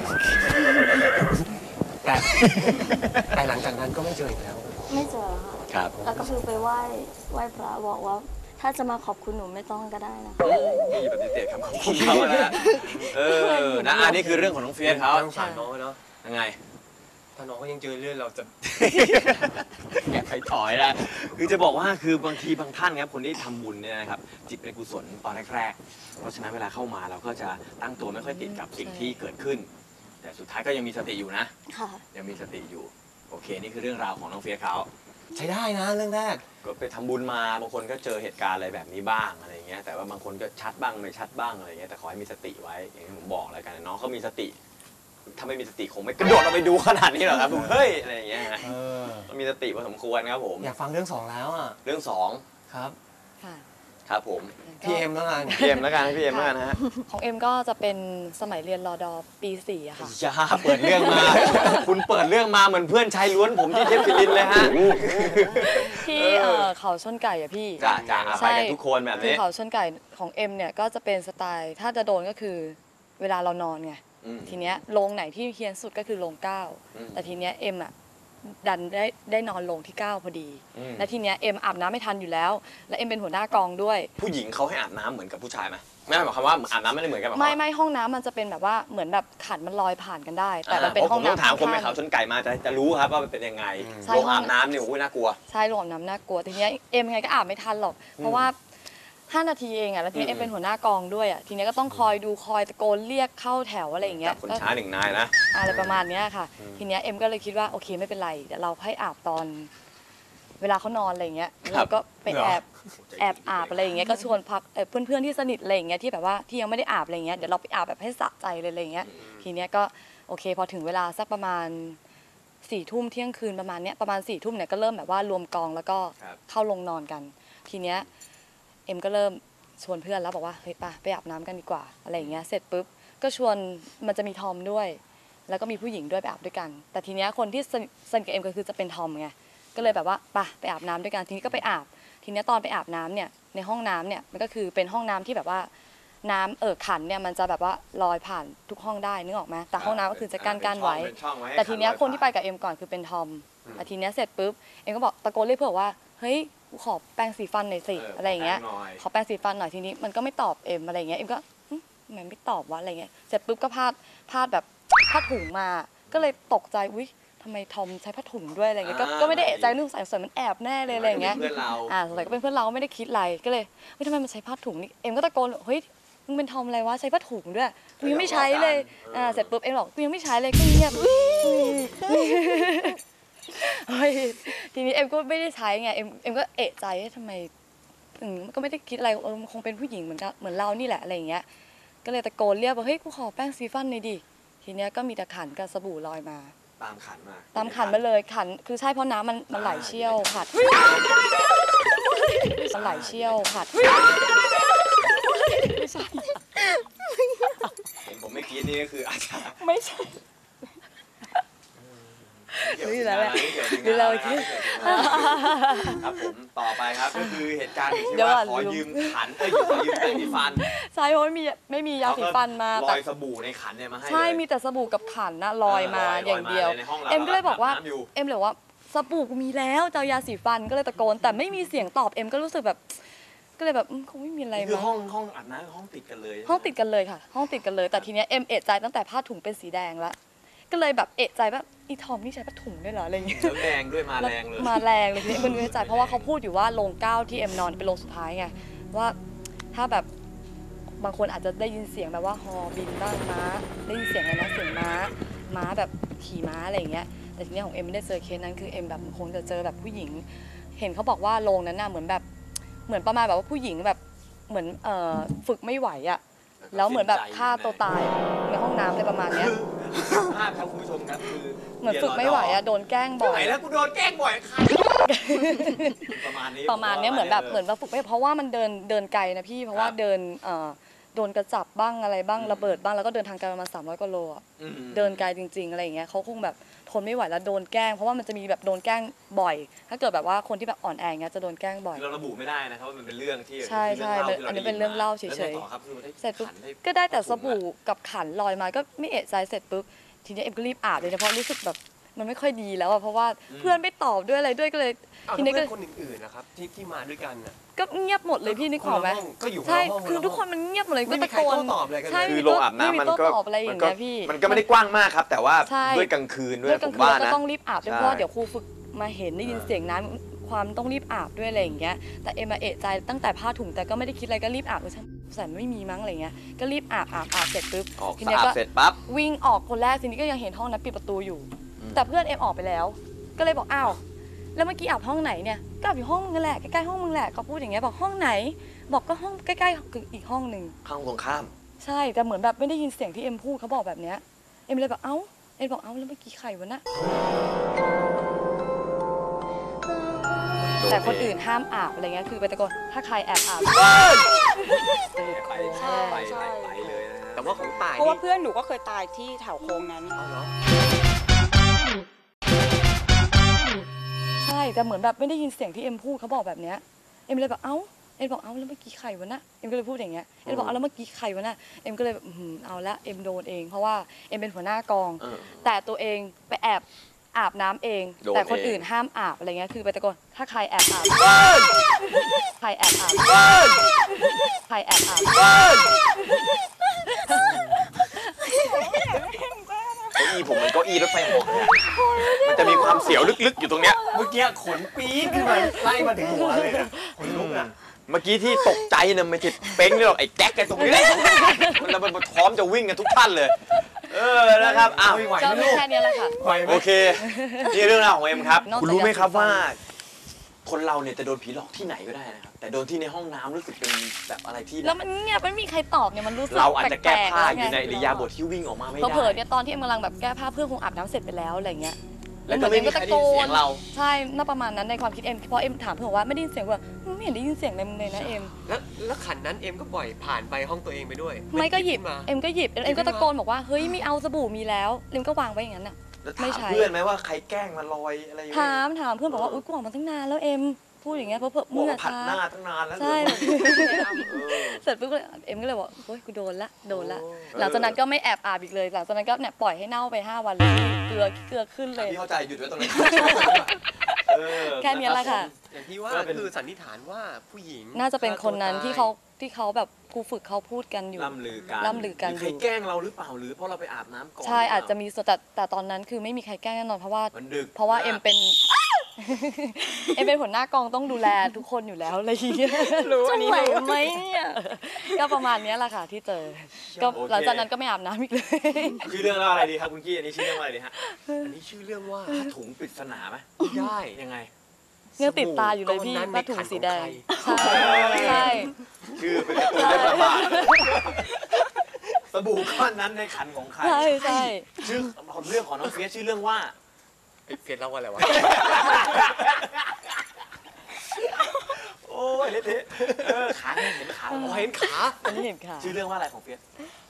[SPEAKER 2] แต่แต่หลังจากนั้นก็ไม่เจออีกแล้ว
[SPEAKER 3] ไม่เจอค่ะ
[SPEAKER 1] ครับ
[SPEAKER 3] แล้วก็คือไปไหว้ไหว้พระบอกว่า ถ้าจะมาขอบคุณหนูไม่ต้องก็ได้นะ
[SPEAKER 1] นี่ปฏิเสธคำขอบคุณเขานะเออนะอันนี้คือเรื่องของน้องเฟียสเขา
[SPEAKER 2] สงสารน้องเนาะ
[SPEAKER 1] ยังไง
[SPEAKER 2] ถ้าน้องก็ยังเจอเรื่องเราจะ
[SPEAKER 1] แกะไปถอยนะคือจะบอกว่าคือบางทีบางท่านครับคนที่ทำบุญเนี่ยนะครับจิตเป็นกุศลตอนแรกๆเพราะฉะนั้นเวลาเข้ามาเราก็จะตั้งตัวไม่ค่อยติดกับสิ่งที่เกิดขึ้น แต่สุดท้ายก็ยังมีสติอยู่นะ
[SPEAKER 3] ค่ะ
[SPEAKER 1] ยังมีสติอยู่โอเคนี่คือเรื่องราวของน้องเฟียสเขา
[SPEAKER 2] ใช้ได้นะเรื่องแรก
[SPEAKER 1] ก็ไปทำบุญมาบางคนก็เจอเหตุการณ์อะไรแบบนี้บ้างอะไรเงี้ยแต่ว่าบางคนก็ชัดบ้างไม่ชัดบ้างอะไรเงี้ยแต่ขอให้มีสติไว้อย่างที่ผมบอกแล้วกันน้องเขามีสติถ้าไม่มีสติคงไม่กระโดดออกไปดูขนาดนี้หรอกครับเฮ้ยอะไรอย่างเงี้ยฮะ
[SPEAKER 2] เออ
[SPEAKER 1] ต้องมีสติพอสมควรครับผม
[SPEAKER 2] อยากฟังเรื่องสองแล้วอ่ะ
[SPEAKER 1] เรื่องสอง
[SPEAKER 2] ครับ
[SPEAKER 4] ค่ะ
[SPEAKER 1] ครับผม
[SPEAKER 2] พี่เอ็มแล้วกัน
[SPEAKER 1] พี่เอ็มแล้วกันให้พี่เอ็มแล้วกันนะฮะ
[SPEAKER 4] ของเอ็มก็จะเป็นสมัยเรียนรอดอปีสี่อะค่ะ
[SPEAKER 1] จ้าเปิดเรื่องมา คุณเปิดเรื่องมาเหมือนเพื่อนชายล้วนผมที่เทพศิรินทร์เลยฮะ
[SPEAKER 4] ที่เอ่อเขาชนไก่อะพี่
[SPEAKER 1] จ้าจ้าไปกันทุกคนแบบ
[SPEAKER 4] คือ
[SPEAKER 1] นี้
[SPEAKER 4] เขาชนไก่ของเอ็มเนี่ยก็จะเป็นสไตล์ ถ้าจะโดนก็คือเวลาเรานอนไง
[SPEAKER 1] อืม
[SPEAKER 4] ทีเนี้ยโรงไหนที่เฮี้ยนสุดก็คือโรงเก้า
[SPEAKER 1] อืม
[SPEAKER 4] แต่ทีเนี้ยเอ็มอะดันได้ได้นอนโรงที่เก้าพอดี
[SPEAKER 1] อืม
[SPEAKER 4] และทีเนี้ยเอ็มอาบน้ำไม่ทันอยู่แล้ว และเอ็มเป็นหัวหน้ากองด้วย
[SPEAKER 1] ผู้หญิงเขาให้อาบน้ำเหมือนกับผู้ชายไหมไม่หมายความว่าอาบน้ำไม่ได้เหมือนกันหรอ
[SPEAKER 4] ไม่ไม่ห้องน้ำมันจะเป็นแบบว่าเหมือนแบบขันมันลอยผ่านกันได้ แต่มันเป็นห้อง
[SPEAKER 1] ผมต้อง
[SPEAKER 4] น้ำ
[SPEAKER 1] ถามคนไป
[SPEAKER 4] ข้างๆ
[SPEAKER 1] เขาชนไก่มาจะจะรู้ครับว่ามันเป็นยังไง
[SPEAKER 4] ใช่
[SPEAKER 1] โรงอาบน้ำเนี่ยโอ้ยน่ากลัว
[SPEAKER 4] ใช่โรงอาบน้ำน่ากลัวทีเนี้ยเอ็มยังไงก็อาบไม่ทันหรอก เพราะว่าห้านาทีเองอะแล้วทีนี้
[SPEAKER 1] อืม
[SPEAKER 4] เอ็มเป็นหัวหน้ากองด้วยอะทีเนี้ยก็ต้องคอยดูคอยตะโกนเรียกเข้าแถวอะไรอย่างเงี้
[SPEAKER 1] จั
[SPEAKER 4] ย
[SPEAKER 1] บคน
[SPEAKER 4] ก็
[SPEAKER 1] ช้าหนึ่งนายนะ
[SPEAKER 4] อะไรประมาณเนี้ยค่ะ
[SPEAKER 1] อืม
[SPEAKER 4] ทีเนี้ยเอ็มก็เลยคิดว่าโอเคไม่เป็นไรเดี๋ยวเราให้อาบตอน เวลาเขานอนอะไรอย่างเงี้ย
[SPEAKER 1] ครั
[SPEAKER 4] เรา
[SPEAKER 1] บ
[SPEAKER 4] ก็ไปแอบแอบอาบอะไรอย่างเงี้ยก็ชวนพักเอ่อเพื่อนๆที่สนิทอะไรอย่างเงี้ยที่แบบว่าที่ยังไม่ได้อาบอะไรอย่างเงี้ยเดี๋ยวเราไปอาบแบบให้สะใจเลยอะไรอย่างเงี้ย ทีเนี้ยก็โอเคพอถึงเวลาสักประมาณสี่ทุ่มเที่ยงคืนประมาณเนี้ยประมาณสี่ทุ่มเนี่ยก็เริ่มแบบว่ารวมกองแล้วก็
[SPEAKER 1] ครับ
[SPEAKER 4] เข้าลงนอนกัน ทีเนี้ยเอ็มก็เริ่มชวนเพื่อนแล้วบอกว่าเฮ้ยไปไปอาบน้ำกันดีกว่าอะไรอย่างเงี้ยเสร็จปุ๊บก็ชวนมันจะมีทอมด้วยแล้วก็มีผู้หญิงด้วยไปอาบด้วยกันแต่ทีเนี้ยคนที่สนิทสนิทกับเอ็มก็คือจะเป็นทอมไงก็เลยแบบว่าไปไปอาบน้ำด้วยกันทีนี้ก็ไปอาบทีเนี้ยตอนไปอาบน้ำเนี่ยในห้องน้ำเนี่ยมันก็คือเป็นห้องน้ำที่แบบว่าน้ำเออขันเนี่ยมันจะแบบว่าลอยผ่านทุกห้องได้นึกออกไหมแต่ห้องน้ำก็คือจะกั้นกั้นไว้แต่ทีเนี้ยคนที่ไปกับเอ็มก่อนคือเป็นทอมแต่ทีเนี้ยเสร็จปุ๊บเอ็มก็บอกตะโกนเรียกเพื่อนว่าเฮ้ยกูขอแปรงสีฟันหน่อยสิอะไรอย่างเงี้ยขอแปรงสีฟันหน่อยทีนี้มันก็ไม่ตอบเอ็มอะไรอย่างเงี้ยเอ็มก็ทำไมไม่ตอบวะอะไรเงี้ยเสร็จปุ๊บก็พาดพาดแบบผ้าถุงมาก็เลยตกใจอุ๊ยทำไมทอมใช้ผ้าถุงด้วยอะไรเงี้ยก็ไม่ได้เอะใจนึกใส่สวยมันแอบแน่เลยอะไรอย่างเงี้ยอ่าสงสัยก็เป็นเพื่อนเราไม่ได้คิดอะไรก็เลยเฮ้ยทำไมมันใช้ผ้าถุงนี่เอ็มก็ตะโกนเฮ้ยมึงเป็นทอมอะไรวะใช้ผ้าถุงด้วยกูยังไม่ใช้เลยอ่าเสร็จปุ๊บเอ็มบอกกูยังไม่ใช้เลยก็เงียบเฮ้ยทีนี้เอ็มก็ไม่ได้ใช้ไงเอ็มเอ็มก็เอะใจทำไมก็ไม่ได้คิดอะไรเออคงเป็นผู้หญิงเหมือนกันเหมือนเรานี่แหละอะไรอย่างเงี้ยก็เลยตะโกนเรียกว่าเฮ้ยกูขอแป้งสีฟันหน่อยดิทีเนี้ยก็มีแต่ขันกับสบู่ลอยมา
[SPEAKER 1] ตามขันมา
[SPEAKER 4] ตามขันมาเลยขันคือใช่เพราะน้ำมันมันไหลเชี่ยวผัดมันไหลเชี่ยวผัดไม่ใช่
[SPEAKER 1] ผมไม่คิดนี่ก็คืออาจารย์
[SPEAKER 4] ไม่ใช่
[SPEAKER 1] นี่แหละนี่เราคิดครับผมต่อไปครับก็คือเหตุการณ์ที่ว่าขอยืมขันเอ้ยขอยืมแปรงสีฟัน
[SPEAKER 4] ใช่เพราะไม่มีไม่มียาสีฟันมา
[SPEAKER 1] ลอยสบู่ในขันเนี่ยมาให้
[SPEAKER 4] ใช่มีแต่สบู่กับขันนะลอยมาอย่างเดียวเอ็มก็เลยบอกว่าเอ็มเลยว่าสบู่กูมีแล้วเจ้ายาสีฟันก็เลยตะโกนแต่ไม่มีเสียงตอบเอ็มก็รู้สึกแบบก็เลยแบบคงไม่มีอะไรมั้ง
[SPEAKER 1] คือห้องห้องอาบน้ำห้องติดกันเลย
[SPEAKER 4] ห้องติดกันเลยค่ะห้องติดกันเลยแต่ทีเนี้ยเอ็มเอะใจตั้งแต่ผ้าถุงเป็นสีแดงแล้วก็เลยแบบเอะใจแบบอีทอมนี่ใช้ผ้าถุงด้วยเหรออะไรอย่างเงี้ย
[SPEAKER 1] แรงด้วยมาแรงเลย
[SPEAKER 4] มาแรงเลยทีนี้มันไม่ใจเพราะว่าเขาพูดอยู่ว่าโรงเก้าที่เอ็มนอนเป็นโรงสุดท้ายไงว่าถ้าแบบบางคนอาจจะได้ยินเสียงแบบว่าฮอบินบ้างม้าได้ยินเสียงอะไรนะเสียงม้าม้าแบบขี่ม้าอะไรอย่างเงี้ยแต่ทีนี้ของเอ็มไม่ได้เจอเคสนั้นคือเอ็มแบบคงจะเจอแบบผู้หญิงเห็นเขาบอกว่าโรงนั้นน่ะเหมือนแบบเหมือนประมาณแบบว่าผู้หญิงแบบเหมือนเอ่อฝึกไม่ไหวอ่ะแล้วเหมือนแบบฆ่าตัวตายในห้องน้ำอะไรประมาณเนี้ย
[SPEAKER 1] ภาพครับคุณผู้ชมครับคือ
[SPEAKER 4] เหมือนฝึกไม่ไหวอะโดนแกล้งบ่อย
[SPEAKER 1] แล้วกูโดนแกล้งบ่อยใครประมาณนี้
[SPEAKER 4] ประมาณนี้เหมือนแบบเหมือนว่าฝึกไม่เพราะว่ามันเดินเดินไกลนะพี่เพราะว่าเดินเอ่อโดนกระจับบ้างอะไรบ้างระเบิดบ้างแล้วก็เดินทางไกลประมาณสามร้อยกิโลอะเดินไกลจริงๆอะไรอย่างเงี้ยเขาคงแบบทนไม่ไหวแล้วโดนแกล้งเพราะว่ามันจะมีแบบโดนแกล้งบ่อยถ้าเกิดแบบว่าคนที่แบบอ่อนแอเงี้ยจะโดนแกล้งบ่อย
[SPEAKER 1] เราระบุไม่ได้นะครับว่ามันเป็นเรื่องที่
[SPEAKER 4] ใช่ใช่อันนี้เป็นเรื่องเล่าเฉยๆเสร็จปุ๊บก็ได้แต่สบู่กับขันลอยมาก็ไม่เอะใจเสร็จปุ๊บทีนี้เอ็มก็รีบอาบเลยนะเพราะรู้สึกแบบมันไม่ค่อยดีแล้วอะเพราะว่าเพื่อนไม่ตอบด้วยอะไรด้วยก็เลย
[SPEAKER 2] ทีนี้ก็คนอื่นๆนะครับที่ที่มาด้วยกันน่ะ
[SPEAKER 4] ก็เงียบหมดเลยพี่นึกออกไหมใช่คือทุกคนมันเงียบหมดเลยก็ตะโกน
[SPEAKER 1] ใช่คือโรงอาบน้ำมันก็มันก็มันก็ไม่ได้กว้างมากครับแต่ว่าด้วยกลางคืนด้วยผมว่านะ
[SPEAKER 4] ก็ต้องรีบอาบด้วยเพราะเดี๋ยวครูฝึกมาเห็นได้ยินเสียงน้ำความต้องรีบอาบด้วยอะไรอย่างเงี้ยแต่เอ็มมาเอะใจตั้งแต่ผ้าถุงแต่ก็ไม่ได้คิดอะไรก็รีบอาบเลยฉันไม่มีมั้งอะไรเงี้ยก็รีบอาบอาบอาบเสร็จปุ๊บ
[SPEAKER 1] ทีนี้ก็
[SPEAKER 4] วิ่งออกคนแรกทีนี้ก็ยังเห็นห้องนั้นปิดประตูอยู่แต่เพื่อนเอ็มออกไปแล้วก็เลยบอกอ้าวแล้วเมื่อกี้อาบห้องไหนเนี่ยก็อาบอยู่ห้องนั่นแหละใกล้ๆห้องมึงแหละเขาพูดอย่างเงี้ยบอกห้องไหนบอกก็ห้องใกล้ๆอีกห้องหนึ่ง
[SPEAKER 1] ห้องตรงข้าม
[SPEAKER 4] ใช่แต่เหมือนแบบไม่ได้ยินเสียงที่เอ็มพูดเขาบอกแบบเนี้ยเอ็มเลยบอกเอ้าเอ็มบอกเอ้าแล้วเมื่อกี้ใครวะน่ะแต่คนอื่นห้ามอาบอะไรเงี้ยคือไปตะโกนถ้าใครแอบอาบ
[SPEAKER 1] ไปใช่ไปเลยนะ
[SPEAKER 2] แต่ว่าของตาย
[SPEAKER 5] เพราะว่าเพื่อนหนูก็เคยตายที่แถวโค้งนั้น
[SPEAKER 4] ใช่แต่เหมือนแบบไม่ได้ยินเสียงที่เอ็มพูดเขาบอกแบบเนี้ยเอ็มเลยแบบเอ้าเอ็มบอกเอ้าแล้วเมื่อกี้ใครวะน่ะเอ็มก็เลยพูดอย่างเงี้ยเอ็มบอกเอ้าแล้วเมื่อกี้ใครวะน่ะเอ็มก็เลยเอาละเอ็มโดนเองเพราะว่าเอ็มเป็นหัวหน้ากองแต่ตัวเองไปแอบอาบน้ำเองแต่คนอื่นห้ามอาบอะไรเงี้ยคือไปตะโกนถ้าใครแอบอาบใครแอบอาบใครแอบอาบ
[SPEAKER 1] เก้าอี้ผมมันเก้าอี้รถไฟเหาะมันจะมีความเสียวลึกๆอยู่ตรงเนี้ย
[SPEAKER 2] เมื่อกี้ขนปี๊ดขึ้นมาไล่มาถึงหัวเลยนะขนลุกอ่ะ
[SPEAKER 1] เมื่อกี้ที่ตกใจเนี่ยไม่ใช่เป้งนี่หรอกไอ้แจ็คไอ้ตรงนี้มันแล้วมันพร้อมจะวิ่งกันทุกท่านเลยเออนะครับอ้าว
[SPEAKER 4] ไหวไหมลูกแค่นี้แหละค่ะ
[SPEAKER 1] โอเคนี่เรื่องราวของเอ็มครับคุณรู้ไหมครับว่าคนเราเนี่ยจะโดนผีหลอกที่ไหนก็ได้นะครับแต่โดนที่ในห้องน้ำรู้สึกเป็นแบบอะไรที่
[SPEAKER 4] แล้วมันเงียบไม่มีใครตอบเนี่ยมันรู้สึก
[SPEAKER 1] เราอาจจะแก้ผ้าอยู่ในอิริยาบถที่วิ่งออกมาไม่ได้
[SPEAKER 4] เผลอๆเนี่ยตอนที่เอ็มกำลังแบบแก้ผ้าเพื่อนคงอาบน้ำเสร็จไปแล้วอะไรเงี้ย
[SPEAKER 1] แล้วก็ไม่มีใครได้ยินเสียงเรา
[SPEAKER 4] ใช่น่าประมาณนั้นในความคิดเอ็มเพราะเอ็มถามเพื่อนว่าไม่ได้ยินเสียงว่าไม่เห็นได้ยินเสียงเลยมึงเลยนะเอ็ม
[SPEAKER 2] แล้วแล้วขันนั้นเอ็มก็ปล่อยผ่านไปห้องตัวเองไปด้วย
[SPEAKER 4] ไม่ก็หยิบ
[SPEAKER 2] ขึ้นมา
[SPEAKER 4] เอ็มก็หยิบเอ็มก็ตะโกนบอกว่าเฮ้ยมีเอาสบู่มีแล้วเอ็มก็วางไว้อย่างนั้นน่ะ
[SPEAKER 1] แล้ว
[SPEAKER 4] ไม่
[SPEAKER 1] ถาม
[SPEAKER 4] ใช่
[SPEAKER 1] เพื่อนไหมว่าใครแกล้งมาลอยอะไรอย่างเงี้ย
[SPEAKER 4] ถามถามเพื่อนบอกว่าอุ้ยกูออกมาตั้งนานแล้วเอ็มพูดอย่างเงี้ยเพราะเพื่อน
[SPEAKER 1] บอ
[SPEAKER 4] มึ
[SPEAKER 1] ก
[SPEAKER 4] ง
[SPEAKER 1] ว่า
[SPEAKER 4] อะ
[SPEAKER 1] ผัด
[SPEAKER 4] ช้า
[SPEAKER 1] หน้าตั้งนานแล้ว
[SPEAKER 4] ใช่
[SPEAKER 1] เออ
[SPEAKER 4] เสร็จปุ๊บก็เลยเอ็มก็เลยบอกเฮ้ยกูโดนละโดนละ
[SPEAKER 1] โอ้
[SPEAKER 4] หลังจากนั้นก็ไม่แอบอาบอีกเลย หลังจากนั้นก็เนี่ยปล่อยให้เน่าไปห้าวันเลยเกลือเกลือขึ้นเลย
[SPEAKER 1] พี่เข้าใจหยุดไว้ตรงนี้เออ
[SPEAKER 4] แค่นี้แหละค่ะ
[SPEAKER 2] อย่างที่ว่า
[SPEAKER 1] ก็เป็น
[SPEAKER 2] คือสันนิษฐานว่าผู้หญิง
[SPEAKER 4] น่าจะเป็นคนนั้น
[SPEAKER 2] ฆ่
[SPEAKER 4] ที่
[SPEAKER 2] ตัวตย
[SPEAKER 4] เขาที่เขาแบบครูฝึกเขาพูดกันอยู่
[SPEAKER 1] ล่ำลือกัน
[SPEAKER 4] ล่ำลือกัน
[SPEAKER 1] หใครแกล้งเราหรือเปล่าหรือเพราะเราไปอาบน้ำก่อน
[SPEAKER 4] ใช่อาจจะมีส่วนแต่แต่ตอนนั้นคือไม่มีใครแกล้งแน่นอนเพราะว่า
[SPEAKER 1] มันดึก
[SPEAKER 4] เพราะว่าเอ็มเป็น เอ็มเป็นหัวหน้ากองต้องดูแลทุกคนอยู่แล้วอะไรอย่างเงี้ย
[SPEAKER 5] รู้อั
[SPEAKER 3] จะ
[SPEAKER 5] นนี้
[SPEAKER 3] ไหว
[SPEAKER 5] รู้
[SPEAKER 3] ไหมเนี่ย
[SPEAKER 4] ก็ประมาณเนี้ยแหละค่ะที่เจอ ก็หลังจากนั้นก็ไม่อาบน้ำอีกเลย
[SPEAKER 1] ชื่อเรื่องว่าอะไรดีครับคุณกี้อันนี้ชื่อเรื่องว่าอะไรดีฮะ
[SPEAKER 2] อันนี้ชื่อเรื่องว่า
[SPEAKER 1] ผ้าถุงปริศนาไหม
[SPEAKER 2] ได้
[SPEAKER 1] ยังไง
[SPEAKER 4] ยังติดตาอยู่เลยพี่
[SPEAKER 2] ก้อนนั้น
[SPEAKER 4] ผ้าถุง
[SPEAKER 2] ในขัน
[SPEAKER 4] สีแดง
[SPEAKER 2] ของใคร
[SPEAKER 4] ใช่ใช่
[SPEAKER 1] ชื่อเป็นการ์ตูนเล่มละบาทสบู่ก้อนนั้นในขันของใคร
[SPEAKER 4] ใช่ใช่
[SPEAKER 1] ชื่อของเรื่องของน้องเฟียสชื่อเรื่องว่า
[SPEAKER 2] เอ้ยเฟียสเล่าว่าอะไรวะ
[SPEAKER 1] โอ้ยเละเทะเออขาเนี่ยเห็นขา
[SPEAKER 2] อ๋อเห็นขา
[SPEAKER 4] อันนี้เห็นค่ะ
[SPEAKER 1] ชื่อเรื่องว่าอะไรของเฟียส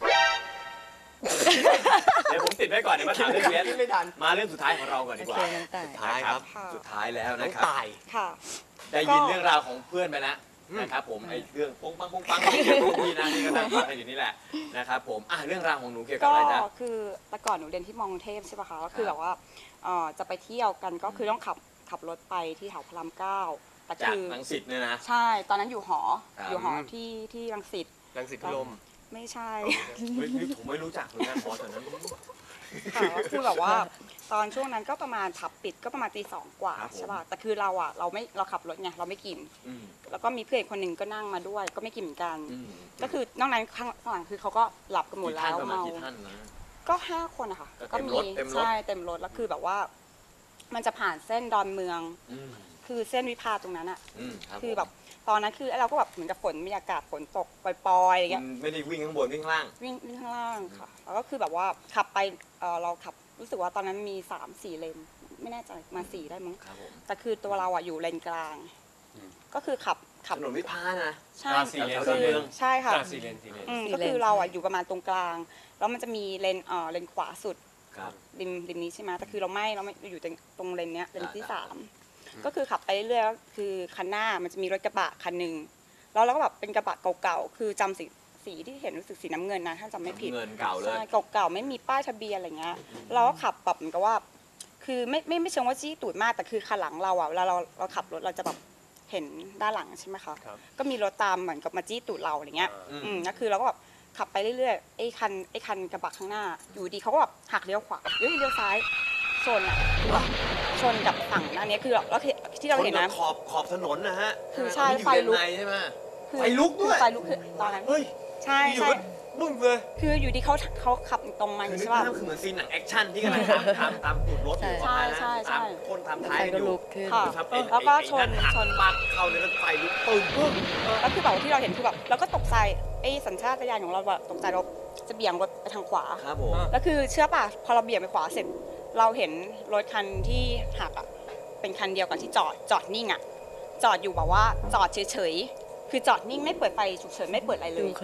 [SPEAKER 1] เดี๋ยวผมติดไว้ก่อนเดี๋ยวมาถามเรื่องเฟียส
[SPEAKER 2] ไม่ทัน
[SPEAKER 1] มาเรื่องสุดท้ายของเราก่อน
[SPEAKER 4] โอ
[SPEAKER 1] ดีกว่า
[SPEAKER 4] เคน้องแต่
[SPEAKER 1] สุดท้ายครับ
[SPEAKER 5] ค่ะ
[SPEAKER 1] สุดท้ายแล้ว
[SPEAKER 2] น้อ
[SPEAKER 1] นะ
[SPEAKER 2] ง
[SPEAKER 1] ครับ
[SPEAKER 2] ตาย
[SPEAKER 5] ค่ะ
[SPEAKER 1] ได้ยินเรื่องราวของเพื่อนไปแล้ว
[SPEAKER 2] อืม
[SPEAKER 1] นะครับผมไอ้เรื่องปงปังปงปังที่เกี่ยวกับพี่นะนี่ก็นั่งฟังกันอยู่นี่แหละนะครับผมอ่ะเรื่องราวของหนูเกี่ยวกับ
[SPEAKER 5] ก็
[SPEAKER 1] อะไรจ๊ะ
[SPEAKER 5] คือแต่ก่อนหนูเรียนที่มองเทพใช่ปะคะก็คือแบบว่าเอ่อจะไปเที่ยวกันก็คือต้องขับขับรถไปที่แถวพระรามเก้าแต่
[SPEAKER 1] จาก
[SPEAKER 5] คือ
[SPEAKER 1] ลังสิตเนี่ยนะ
[SPEAKER 5] ใช่ตอนนั้นอยู่หอ
[SPEAKER 1] ครับ
[SPEAKER 5] อยู่หอที่ที่รังสิต
[SPEAKER 2] รังสิตพิรม
[SPEAKER 5] ไม่ใช่
[SPEAKER 1] เฮ้ยนี่ผมไม่รู้จักเหมือนกันหมอแถวนั้น
[SPEAKER 5] ค่ะก็คือแบบว่าตอนช่วงนั้นก็ประมาณผับปิดก็ประมาณตีสองกว่า
[SPEAKER 1] ครับผม
[SPEAKER 5] ใช่ป่ะแต่คือเราอ่ะเราไม่เราขับรถไงเราไม่กิน
[SPEAKER 1] อืม
[SPEAKER 5] แล้วก็มีเพื่อนอีกคนหนึ่งก็นั่งมาด้วย ก็ไม่กินเหมือนกัน
[SPEAKER 1] อืม
[SPEAKER 5] ก็คือนอกนั้นข้างข้างหลังคือเขาก็หลับกันหมด
[SPEAKER 1] กี่
[SPEAKER 5] แล้
[SPEAKER 1] ท่าน
[SPEAKER 5] ว
[SPEAKER 1] ประมาณ
[SPEAKER 5] เมา
[SPEAKER 1] กี่ท่านนะ
[SPEAKER 5] ก็ห้าคนอะค่ะ
[SPEAKER 1] ก็เต็มรถ
[SPEAKER 5] มี
[SPEAKER 1] เต็มรถ
[SPEAKER 5] ใช่เต็มรถแล้วคือแบบว่า มันจะผ่านเส้นดอนเมือง
[SPEAKER 1] อืม
[SPEAKER 5] คือเส้นวิภาตรงนั้นอะ
[SPEAKER 1] อืมครับ
[SPEAKER 5] คือแบบตอนนั้นคือเราก็แบบเหมือนกับฝนมีอากาศฝนตกปล่อยๆอะไร
[SPEAKER 1] คุ
[SPEAKER 5] เงี้ย
[SPEAKER 1] ณไม่ได้วิ่งข้างบนวิ่งข้างล่าง
[SPEAKER 5] วิ่งวิ่งข้างล่างค่ะ แล้วก็คือแบบว่าขับไปเออเราขับรู้สึกว่าตอนนั้นมีสามสี่เลนไม่แน่ใจมาสี่ได้มั้ง
[SPEAKER 1] ครับผม
[SPEAKER 5] แต่คือตัวเราอะอยู่เลนกลาง ก็คือขับขับ
[SPEAKER 1] ถนนวิภานะ
[SPEAKER 5] ใช่
[SPEAKER 2] อ่าสี่เลน
[SPEAKER 5] ก็
[SPEAKER 1] สี่
[SPEAKER 5] คือ
[SPEAKER 1] เลน
[SPEAKER 5] ใช่ค่ะ
[SPEAKER 2] อ่ะสี่เลนสี่เลน
[SPEAKER 5] อืม
[SPEAKER 4] สี่
[SPEAKER 5] ก็
[SPEAKER 4] เลน
[SPEAKER 5] คือเราอะอยู่ประมาณตรงกลาง แล้วมันจะมีเลนเออเลนขวาสุด
[SPEAKER 1] ครับ
[SPEAKER 5] ริมริมนี้ใช่ไหมแต่คือเราไม่เราไม่อยู่ตรงตรงเลนเนี้ยเลนที่
[SPEAKER 1] อ่า
[SPEAKER 5] สามก็คือขับไปเรื่อยๆแล้วคือคันหน้ามันจะมีรถกระบะคันหนึ่งแล้วเราก็แบบเป็นกระบะเก่าๆคือจำสีสีที่เห็นรู้สึกสีน้ำเงินนะถ้าจำไม่ผิด
[SPEAKER 1] เงินเก่าเลย
[SPEAKER 5] ใช่เก่าๆไม่มีป้ายทะเบียนอะไรเงี้ยเราก็ขับแบบเหมือนกับว่า คือไม่ไม่ไม่เชิงว่าจี้ตูดมากแต่คือคันหลังเราอ่ะเวลาเราเราขับรถเราจะแบบเห็นด้านหลังใช่ไหมคะ
[SPEAKER 2] ครับ
[SPEAKER 5] ก็มีรถตามเหมือนกับมาจี้ตูดเราอะไรเงี้ย
[SPEAKER 1] อืม
[SPEAKER 5] อืมก็คือเราก็แบบขับไปเรื่อยๆไอ้คันไอ้คันกระบะข้างหน้า อยู่ดีเขาก็แบบหักเลี้ยวขวาเอ้ยเลี้ยวซ้ายชนอ่ะชนกับฝั่งด้านนี้คือเราเราที่เราเห็นนะ
[SPEAKER 1] ขอบขอบถนนนะฮะ
[SPEAKER 5] คือใช่
[SPEAKER 1] ม่ด้อยู่
[SPEAKER 5] ไฟลุก
[SPEAKER 1] เลนในใช่ไหม
[SPEAKER 5] คือ
[SPEAKER 1] ไฟลุกด้วย
[SPEAKER 5] ไฟลุกคือตอนนั้น
[SPEAKER 1] เฮ้ย
[SPEAKER 5] ใช่
[SPEAKER 1] อยู่
[SPEAKER 5] ใช่
[SPEAKER 1] ก็บึ้มเลย
[SPEAKER 5] คืออยู่ดีเขาเขาขับตรงมา
[SPEAKER 1] คือนึก
[SPEAKER 5] ใช่ป่ะ
[SPEAKER 1] ภาพคือเหมือนซีนหนังแอคชั่นที่กำลังตามตามตามตูดรถอยู่
[SPEAKER 5] ใช่
[SPEAKER 1] ประมาณนั้น
[SPEAKER 5] ใช่ใช่
[SPEAKER 1] ตามคนตามท้าย
[SPEAKER 4] ไฟ
[SPEAKER 1] กัน
[SPEAKER 4] ก็
[SPEAKER 1] อยู่
[SPEAKER 4] ลุกขึ้น
[SPEAKER 5] ค่ะ
[SPEAKER 1] ครับไอ้
[SPEAKER 5] แล้วก็
[SPEAKER 1] ไอ้
[SPEAKER 5] ชน
[SPEAKER 1] ไอ้หัก
[SPEAKER 5] ชน
[SPEAKER 1] ปักเข้าในรถไฟลุกตึ้งปึ้ง
[SPEAKER 5] แล้วคือแบบที่เราเห็นคือแบบเราก็ตกใจไอ้สัญชาตญาณของเราแบบตกใจเราจะเบี่ยงรถไปทางขวา
[SPEAKER 1] ครับผม
[SPEAKER 5] แล้วคือเชื่อป่ะพอเราเบี่ยงไปขวาเสร็จ เราเห็นรถคันที่หักอ่ะเป็นคันเดียวกับที่จอดจอดนิ่งอ่ะจอดอยู่แบบว่าจอดเฉยๆคือจอดนิ่งไม่เปิดไฟฉุกเฉินไม่เปิดอะไรเล
[SPEAKER 4] ดู
[SPEAKER 5] ย
[SPEAKER 4] คือ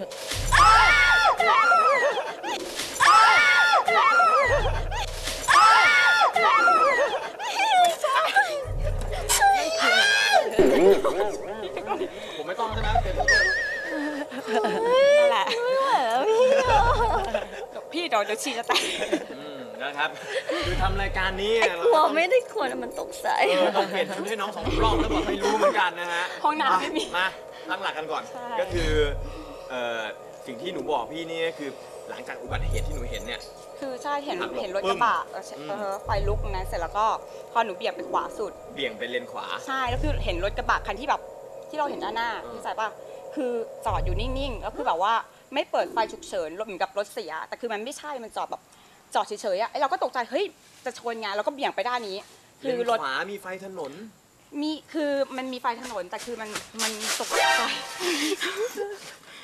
[SPEAKER 1] ผมไม่ต้องใช่ไหมเต็ม
[SPEAKER 5] นั่นแหละ
[SPEAKER 3] พี่อะ
[SPEAKER 5] พี่เดี๋ยวเดี๋ยวฉี่จะแตก
[SPEAKER 1] อืมนะครับคือทำรายการนี้
[SPEAKER 3] ไอ้
[SPEAKER 1] เรา
[SPEAKER 3] กลัว
[SPEAKER 1] ต้อง
[SPEAKER 3] ไม่ได้กลัวแต่มันตกใจ
[SPEAKER 1] เออต้องเปลี่ยนชุดให้น้องสองรอบแล้วบอกไม่รู้เหมือนกันนะฮะ
[SPEAKER 5] ห้องน้ำไม่มี
[SPEAKER 1] มาตั้งหลักกันก่อน
[SPEAKER 5] ใช่
[SPEAKER 1] ก็คือเอ่อสิ่งที่หนูบอกพี่นี่ก็คือหลังจากอุบัติเหตุที่หนูเห็นเนี่ย
[SPEAKER 5] คือใช่เห็น
[SPEAKER 1] หักหลบ
[SPEAKER 5] เห็นรถกระบะเออ
[SPEAKER 1] อืม
[SPEAKER 5] เออไฟลุกตรงนั้นเสร็จแล้วก็พอหนูเบี่ยงไปขวาสุด
[SPEAKER 1] เบี่ยงไปเลนขวา
[SPEAKER 5] ใช่แล้วคือเห็นรถกระบะคันที่แบบที่เราเห็นด้านหน้า
[SPEAKER 1] เออ
[SPEAKER 5] พี่สายป่ะคือจอดอยู่นิ่งๆแล้วคือแบบว่าไม่เปิดไฟฉุกเฉินรถเหมือนกับรถเสีย แต่คือมันไม่ใช่มันจอดแบบจอดเฉยๆอะไอเราก็ตกใจเฮ้ยจะชนไงแล้วก็เบี่ยงไปด้านนี้
[SPEAKER 1] เล
[SPEAKER 5] คือน รถ
[SPEAKER 1] ขวามีไฟถนน
[SPEAKER 5] มีคือมันมีไฟถนนแต่คือมันมันตกใจ
[SPEAKER 1] ค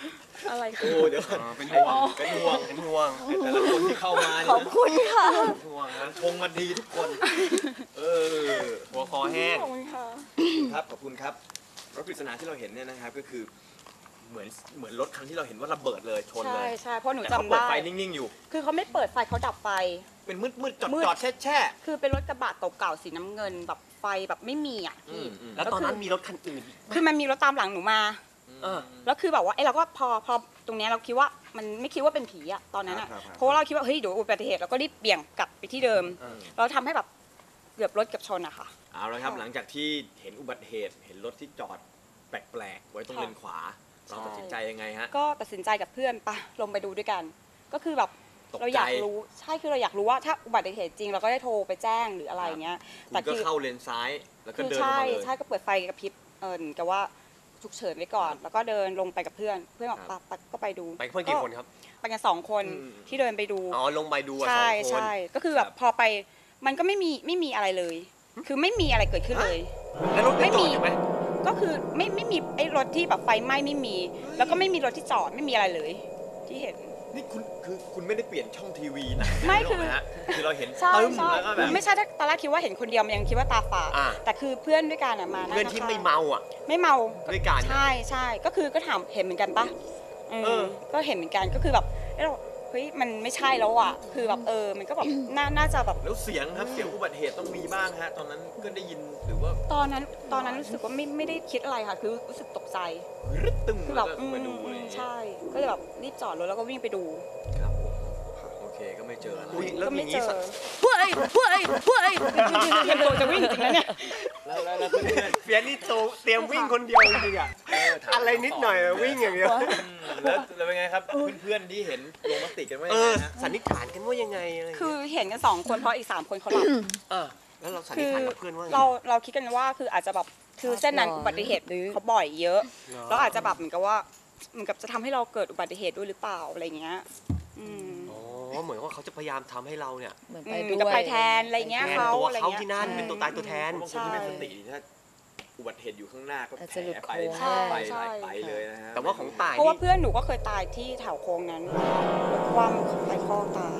[SPEAKER 5] อะไร
[SPEAKER 1] โอ้เดี๋ยว
[SPEAKER 2] เป็นห่วง
[SPEAKER 1] เป็นห่วง
[SPEAKER 2] เป็นห่วง
[SPEAKER 1] แต่ละคนที่เข้ามา
[SPEAKER 3] ข
[SPEAKER 1] เนี่ย
[SPEAKER 3] อบคุณค่ะ
[SPEAKER 1] เป็นห่วงนะชงมาดีทุกคน เออ
[SPEAKER 2] หัวคอแห้ง
[SPEAKER 5] ขอบคุณค่ะ
[SPEAKER 1] ครับ ขอบคุณครับ รถปริศนาที่เราเห็นเนี่ยนะครับ ก็คือ เหมือน เหมือนรถคันที่เราเห็นว่าระเบิดเลย ชนเล
[SPEAKER 5] ใช่
[SPEAKER 1] ย
[SPEAKER 5] ใช่เพราะหนู
[SPEAKER 1] แต่เขา
[SPEAKER 5] จำ
[SPEAKER 1] เปิด
[SPEAKER 5] ได้
[SPEAKER 1] ไฟนิ่งๆอยู่
[SPEAKER 5] คือเขาไม่เปิดไฟเขาดับไฟ
[SPEAKER 1] เป็นมืดมืดๆจอด
[SPEAKER 5] มืด
[SPEAKER 1] จอดแช่แช่
[SPEAKER 5] คือเป็นรถกระบะเก่าๆสีน้ำเงินแบบไฟแบบไม่มีอ่ะ
[SPEAKER 1] อื
[SPEAKER 5] พี่
[SPEAKER 1] มอืม
[SPEAKER 2] แล้วตอนนั้นมีรถคันอื่น
[SPEAKER 5] คือมันมีรถตามหลังหนูมา
[SPEAKER 2] เออ
[SPEAKER 5] แล้วคือแบบว่าไอ้เราก็พอพอตรงเนี้ยเราคิดว่ามันไม่คิดว่าเป็นผีอะตอนนั้นอะ
[SPEAKER 1] ครับครับ
[SPEAKER 5] เพราะว่าเราคิดว่าเฮ้ยเดี๋ยวอุบัติเหตุเราก็รีบเบี่ยงกลับไปที่เดิม
[SPEAKER 1] เออ
[SPEAKER 5] เราทำให้แบบเกือบรถเกือบชนอะค่ะ
[SPEAKER 1] เอาละครับ
[SPEAKER 5] ค่ะ
[SPEAKER 1] หลังจากที่เห็นอุบัติเหตุ เห็นรถที่จอดแปลกๆ ไว้ตรง
[SPEAKER 5] ค่ะ
[SPEAKER 1] เลนขวา เราตัดสินใจยังไงฮะ
[SPEAKER 5] ก็ตัดสินใจกับเพื่อนปะลงไปดูด้วยกัน ก็คือแบบ
[SPEAKER 1] ตกใจ
[SPEAKER 5] เราอยากรู้ใช่คือเราอยากรู้ว่าถ้าอุบัติเหตุจริงเราก็ได้โทรไปแจ้งหรืออะไรเงี้ย
[SPEAKER 1] คุ
[SPEAKER 5] แต่
[SPEAKER 1] ณก็
[SPEAKER 5] คือ
[SPEAKER 1] เข้าเลนซ้าย แล้วก็
[SPEAKER 5] คือ
[SPEAKER 1] เดินลง
[SPEAKER 5] ใช่
[SPEAKER 1] มาเลย
[SPEAKER 5] ใช่ก็เปิดไฟกระพริบเออเหมือนกับว่าฉุกเฉินไว้ก่อน แล้วก็เดินลงไปกับเพื่อนเพื่อนบอก
[SPEAKER 1] ครับ
[SPEAKER 5] ปะปะก็ไปดู
[SPEAKER 2] ไปเพื่อนกี่คนครับ
[SPEAKER 5] ไปกันสองคน
[SPEAKER 1] อืม
[SPEAKER 5] ที่เดินไปดู
[SPEAKER 2] อ๋อ ลงไปดูอ่ะส
[SPEAKER 5] ใช่
[SPEAKER 2] องคน
[SPEAKER 5] ใช่ก็คือแบบพอไปมันก็ไม่มีไม่มีอะไรเลย คือไม่มีอะไรเกิดขึ้นเลย
[SPEAKER 2] แล้วรถไม่จอดอยู่ไหม
[SPEAKER 5] ก็คือไม่ไม่มีไอ้รถที่แบบไฟไหม้ไม่มี แล้วก็ไม่มีรถที่จอดไม่มีอะไรเลย ที่เห็น
[SPEAKER 1] นี่คุณคือคุณไม่ได้เปลี่ยนช่องทีวีนะ
[SPEAKER 5] ไม่คือ
[SPEAKER 1] นึกกหฮะคือเราเห็น
[SPEAKER 5] ใช่
[SPEAKER 1] ตึ้ม
[SPEAKER 5] ใช่
[SPEAKER 1] แล้วก็แบบ
[SPEAKER 5] ไม่ใช่ถ้าตอนแรกคิดว่าเห็นคนเดียวมันยังคิดว่าตาฝาด
[SPEAKER 2] อ่า
[SPEAKER 5] แต่คือเพื่อนด้วยกันอะมา
[SPEAKER 2] เพื่อนที่ไม่เมาอ่ะ
[SPEAKER 5] ไม่เมา
[SPEAKER 2] ด้วยกัน
[SPEAKER 5] ใช่ใช่ก็คือก็ถามเห็นเหมือนกันปะเออ
[SPEAKER 2] เออ
[SPEAKER 5] ก็เห็นเหมือนกันก็คือแบบเอ้ยเราเฮ้ยมันไม่ใช่แล้วอ่ะคือแบบเออมันก็แบบน่าน่าจะแบบ
[SPEAKER 1] แล้วเสียงครับเสียงอุบัติเหตุต้องมีบ้างฮะ ตอนนั้นก็ได้ยินหรือว่า
[SPEAKER 5] ตอนนั้นตอนนั้นรู้สึกว่าไม่ไม่ได้คิดอะไรค่ะ คือรู้สึกตกใจ
[SPEAKER 1] รึดตึ้ม
[SPEAKER 5] คือ
[SPEAKER 1] แล้
[SPEAKER 5] แบ
[SPEAKER 1] ว
[SPEAKER 5] บ
[SPEAKER 1] ก็มาดูอะไรอย่างเงี้ย
[SPEAKER 5] ใช่ ก็เลยแบบรีบจอดรถแล้วก็วิ่งไปดู
[SPEAKER 1] ครับโอเคก็ไม่เจออะไร
[SPEAKER 2] อุ๊ยแล้ว
[SPEAKER 5] ก็
[SPEAKER 2] อ
[SPEAKER 5] ไม่
[SPEAKER 2] ย่าง
[SPEAKER 5] เจ
[SPEAKER 2] นี้
[SPEAKER 5] อ
[SPEAKER 2] สัตว์
[SPEAKER 4] เฮ้ยเฮ้ยเฮ้ย
[SPEAKER 5] เตรียมตัวจะวิ่งจริงนะเนี่ย
[SPEAKER 1] แล้วแล้วแล้วเพื่อน
[SPEAKER 2] เฟียสนี่โตเตรียมวิ่งคนเดียวจริงๆอ่ะ
[SPEAKER 1] ๆเออถาม
[SPEAKER 2] อะไรนิดหน่อยอะวิ่งอย่างเดียว
[SPEAKER 1] อืมแล้วแล้วเป็นไงครับ เพื่อนๆที่เห็นลงมติกันว่า
[SPEAKER 2] เอ
[SPEAKER 1] ยังไง
[SPEAKER 2] อ
[SPEAKER 1] ฮะ
[SPEAKER 2] สันนิษฐานกันว่ายังไงอะไรอย่าง
[SPEAKER 5] คื
[SPEAKER 2] เงี้ย
[SPEAKER 5] อเห็นกันสองคนเพราะอีกสามคนเขาหลับ
[SPEAKER 2] เออแล้วเราสันนิ
[SPEAKER 5] คื
[SPEAKER 2] ษ
[SPEAKER 5] อ
[SPEAKER 2] ฐานกับเพื่อนว่าไง
[SPEAKER 5] เราเราคิดกันว่าคืออาจจะแบบคือเส้นนั้นอุบัติเหตุเขาบ่อยเยอะ
[SPEAKER 2] เหรอ
[SPEAKER 5] แล้วอาจจะแบบเหมือนกับว่าเหมือนกับจะทำให้เราเกิดอุบัติเหตุด้วยหรือเปล่าอะไรเงี้ยอืม
[SPEAKER 2] อ๋อเหมือนว่าเขาจะพยายามทำให้เราเนี่ย
[SPEAKER 4] เหมือน
[SPEAKER 5] อื
[SPEAKER 4] ไป
[SPEAKER 5] ม
[SPEAKER 4] ด้วย
[SPEAKER 5] จะไปแทนอะไรเงี้ย
[SPEAKER 2] แทน
[SPEAKER 5] เขา
[SPEAKER 2] ตัว
[SPEAKER 5] อะไร
[SPEAKER 2] เขา
[SPEAKER 5] เงี้ย
[SPEAKER 2] ที่นั่นเป็นตัวตายตัวแทน
[SPEAKER 1] บางคนที่ไม่สติถ้าอุบัติเหตุอยู่ข้างหน้าก็
[SPEAKER 4] อาจ
[SPEAKER 1] แผ
[SPEAKER 4] จะหลุ
[SPEAKER 1] ล
[SPEAKER 4] ด
[SPEAKER 1] ไป
[SPEAKER 4] โค้ง
[SPEAKER 1] ไป
[SPEAKER 5] ใช่
[SPEAKER 1] ไปเลยนะฮะ
[SPEAKER 2] แต่ว่าของต่าย
[SPEAKER 5] เพราะว่า
[SPEAKER 2] นี่
[SPEAKER 5] เพื่อนหนูก็เคยตายที่แถวโค้งนั้นรถคว่ำไปข้อตาย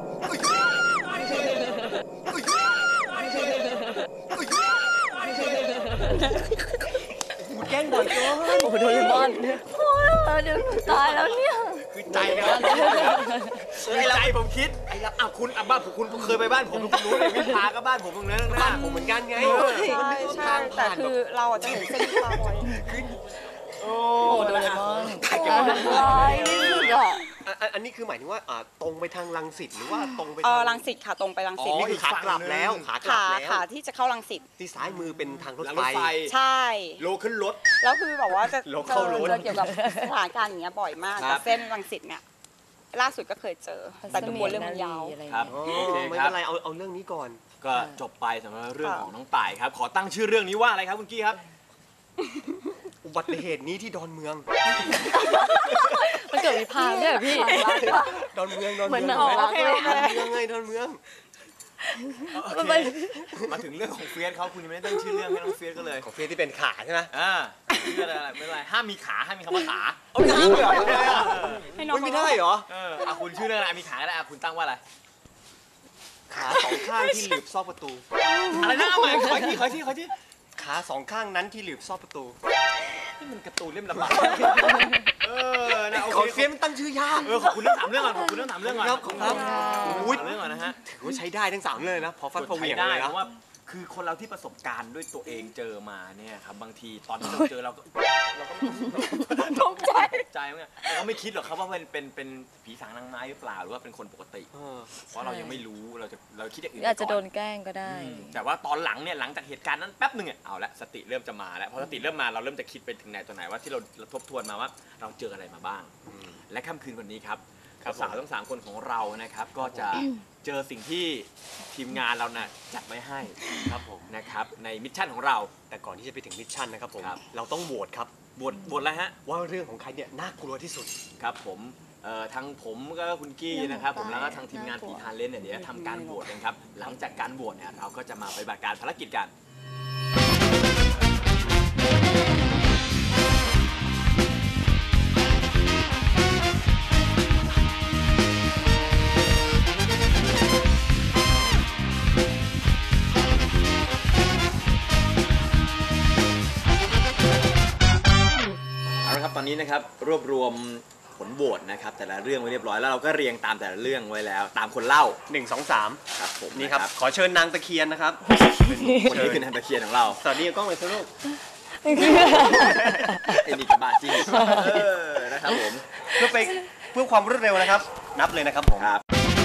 [SPEAKER 2] แกล้งบ่อยเกิน
[SPEAKER 4] โอ้โหโดเรมอน
[SPEAKER 3] โอ้ยเดี๋ยวหนูตายแล้วเนี่ย
[SPEAKER 1] คือใจกันคือใจผมคิดไอ้ละอ่ะคุณอ่ะบ้านผมคุณเคยไปบ้านผมคุณรู้เลยวิพาก็บ้านผมตรงนั้นข้างห
[SPEAKER 2] บ้า
[SPEAKER 1] น้าน
[SPEAKER 2] ผมเหมือนกันไง
[SPEAKER 5] ใช่ใช่แต่คือเราอาจจะเห็นเส้นทางไว้
[SPEAKER 1] โอ้
[SPEAKER 4] โอ้โดเรมอน
[SPEAKER 3] ตายที่สุดอ่ะ
[SPEAKER 2] อ่ะอ่ะอันนี้คือหมายถึงว่าอ่าตรงไปทางรังสิตหรือว่าตรงไป
[SPEAKER 5] เอ
[SPEAKER 2] ทาง
[SPEAKER 5] อรังสิตค่ะตรงไปรังสิต
[SPEAKER 2] นี่คือขากลับแล้วขากลับ
[SPEAKER 5] ขา
[SPEAKER 2] แล้ว
[SPEAKER 5] ขาที่จะเข้ารังสิต
[SPEAKER 2] ที่ซ้ายมือเป็นทางรถ
[SPEAKER 1] หลัง
[SPEAKER 2] ไฟ
[SPEAKER 1] รถไฟ
[SPEAKER 5] ใช่
[SPEAKER 1] โลขึ้นรถ
[SPEAKER 5] แล้วคือแบบว่าจะ
[SPEAKER 2] รถ
[SPEAKER 5] เจ
[SPEAKER 2] เข้า
[SPEAKER 5] อ
[SPEAKER 2] รถ
[SPEAKER 5] เจอเกี่ยวกับสถานการณ์อย่างเงี้ยบ่อยมาก
[SPEAKER 1] ครับ
[SPEAKER 5] แต่เส้นรังสิตเนี่ยล่าสุดก็เคยเจอแต่กระบวนเรื่องมันยาว
[SPEAKER 4] อะไร
[SPEAKER 1] ครับ
[SPEAKER 2] อ๋อ
[SPEAKER 1] โอเค
[SPEAKER 2] ไม่
[SPEAKER 1] ครั
[SPEAKER 2] เป็
[SPEAKER 1] บ
[SPEAKER 2] นไรเอาเอาเรื่องนี้ก่อน
[SPEAKER 1] ก็จบไปสำหรับเรื่อง
[SPEAKER 5] ค่ะ
[SPEAKER 1] ของน้องต่ายครับ ขอตั้งชื่อเรื่องนี้ว่าอะไรครับคุณกี้ครับ
[SPEAKER 2] อุบัติเหตุนี้ที่ดอนเมือง
[SPEAKER 4] มันเกิดวิพากษ์ด้วยเหรอพี่
[SPEAKER 2] ดอนเมืองดอน
[SPEAKER 3] เหมื
[SPEAKER 2] เมื
[SPEAKER 3] อ
[SPEAKER 2] อน ง
[SPEAKER 3] หนังรักเลย
[SPEAKER 2] ดอนเมืองไงดอนเมือง
[SPEAKER 1] โอเคมาถึงเรื่องของเฟียสเขาคุณยังไม่ได้ตั้งชื่อเรื่องให้น้องเฟียสก็เลย
[SPEAKER 2] ของเฟียสที่เป็นขาใช่ไหม
[SPEAKER 1] อ่าชื่ออะไรไม่เป็นไรห้ามมีขาห้ามมีคำว่าขา
[SPEAKER 2] เอาไม่ได้เหรอ
[SPEAKER 5] ให้น้อง
[SPEAKER 2] ไม่ได้เหรอ
[SPEAKER 1] เอออ่ะคุณชื่อเรื่องอะไรมีขาก็ได้อ่ะคุณตั้งว่าอะไร
[SPEAKER 2] ขาสองข้างที่หลืบซอกประตู
[SPEAKER 1] อะไรนะเอาใหม่ขออีกทีขออีกทีขออีกที
[SPEAKER 2] ขาสองข้างนั้นที่หลืบซอกประตู
[SPEAKER 1] นี่มันการ์ตูนเล่มละบาทเออนะโอ
[SPEAKER 2] ของ
[SPEAKER 1] เค
[SPEAKER 2] เฟียสมันตั้งชื่อยาก
[SPEAKER 1] เออขอบคุณทั้งสามเรื่องก่อนขอบคุณทั้งสามเรื่องก่อน
[SPEAKER 2] ครับขอบคุณครับ
[SPEAKER 1] ขอบคุณ
[SPEAKER 2] อุ๊ย
[SPEAKER 1] ทั้งสามเรื่องก่อนนะฮะ
[SPEAKER 2] ถือว่าใช้ได้ทั้งสามเลยนะ พอฟัดพอเห
[SPEAKER 1] ใช้
[SPEAKER 2] วี่ยง
[SPEAKER 1] ได้
[SPEAKER 2] เลย
[SPEAKER 1] เพ
[SPEAKER 2] นะ
[SPEAKER 1] ราะว่าคือคนเราที่ประสบการณ์ด้วยตัวเองเจอมาเนี่ยครับบางทีตอนที่เราเจอเราก็เราก็ตกใจตกใจเหมือนกันเราก็ไม่คิดหรอกครับว่าเป็นเป็นเป็นผีสางนางไม้หรือเปล่าหรือว่าเป็นคนปกติ
[SPEAKER 2] เออ
[SPEAKER 1] เพราะเรายังไม่รู้เราจะเราคิดอย่างอื่น
[SPEAKER 4] อาจจะ
[SPEAKER 1] ไป
[SPEAKER 4] โด
[SPEAKER 1] ก่อน
[SPEAKER 4] แกล้งก็ได้
[SPEAKER 1] อืมแต่ว่าตอนหลังเนี่ยหลังจากเหตุการณ์นั้นแป๊บหนึ่งเนี่ยเอาละสติเริ่มจะมาแล้วพอสติเริ่มมาเราเริ่มจะคิดไปถึงไหนตัวไหนว่าที่เราเราทบทวนมาว่าเราเจออะไรมาบ้าง และค่ำคืนวันนี้ครับ
[SPEAKER 2] ครับ
[SPEAKER 1] สาวๆทั้งสามคนของเรานะครับ ก็จะเจอสิ่งที่ทีมงานเราน่ะจัดไว้ให้
[SPEAKER 2] ครับผม
[SPEAKER 1] นะครับในมิชชั่นของเรา
[SPEAKER 2] แต่ก่อนที่จะไปถึงมิชชั่นนะครับผม
[SPEAKER 1] ครับ
[SPEAKER 2] เราต้องโหวตครับ
[SPEAKER 1] บทบทอะไรฮะ
[SPEAKER 2] ว่าเรื่องของใครเนี่ยน่ากลัวที่สุด
[SPEAKER 1] ครับผมเอ่อทางผมก็คุณกี้นะครับผมแล้วก็ทางทีมงานผีทานเลนเนี่ยเดี๋ยวจะทำการโหวตกันครับหลังจากการโหวตเนี่ยเราก็จะมาปฏิบัติการภารกิจกันบรวมผลโหวตนะครับแต่ละเรื่องไว้เรียบร้อยแล้วเราก็เรียงตามแต่ละเรื่องไว้แล้ว ตามคนเล่า
[SPEAKER 2] หนึ่ง สอง สาม
[SPEAKER 1] ครับผม
[SPEAKER 2] นี่ครับ ขอเชิญนางตะเคียนนะครับ
[SPEAKER 1] คนนี้คือนางตะเคียนของเรา
[SPEAKER 2] สวัสดีกล้องเลยสิลูก
[SPEAKER 1] ไอ้นี่กับบาจริงเออนะครับผม
[SPEAKER 2] เพื่อไปเพื่อความรวดเร็วนะครับ นับเลยนะครับผม
[SPEAKER 1] ครับ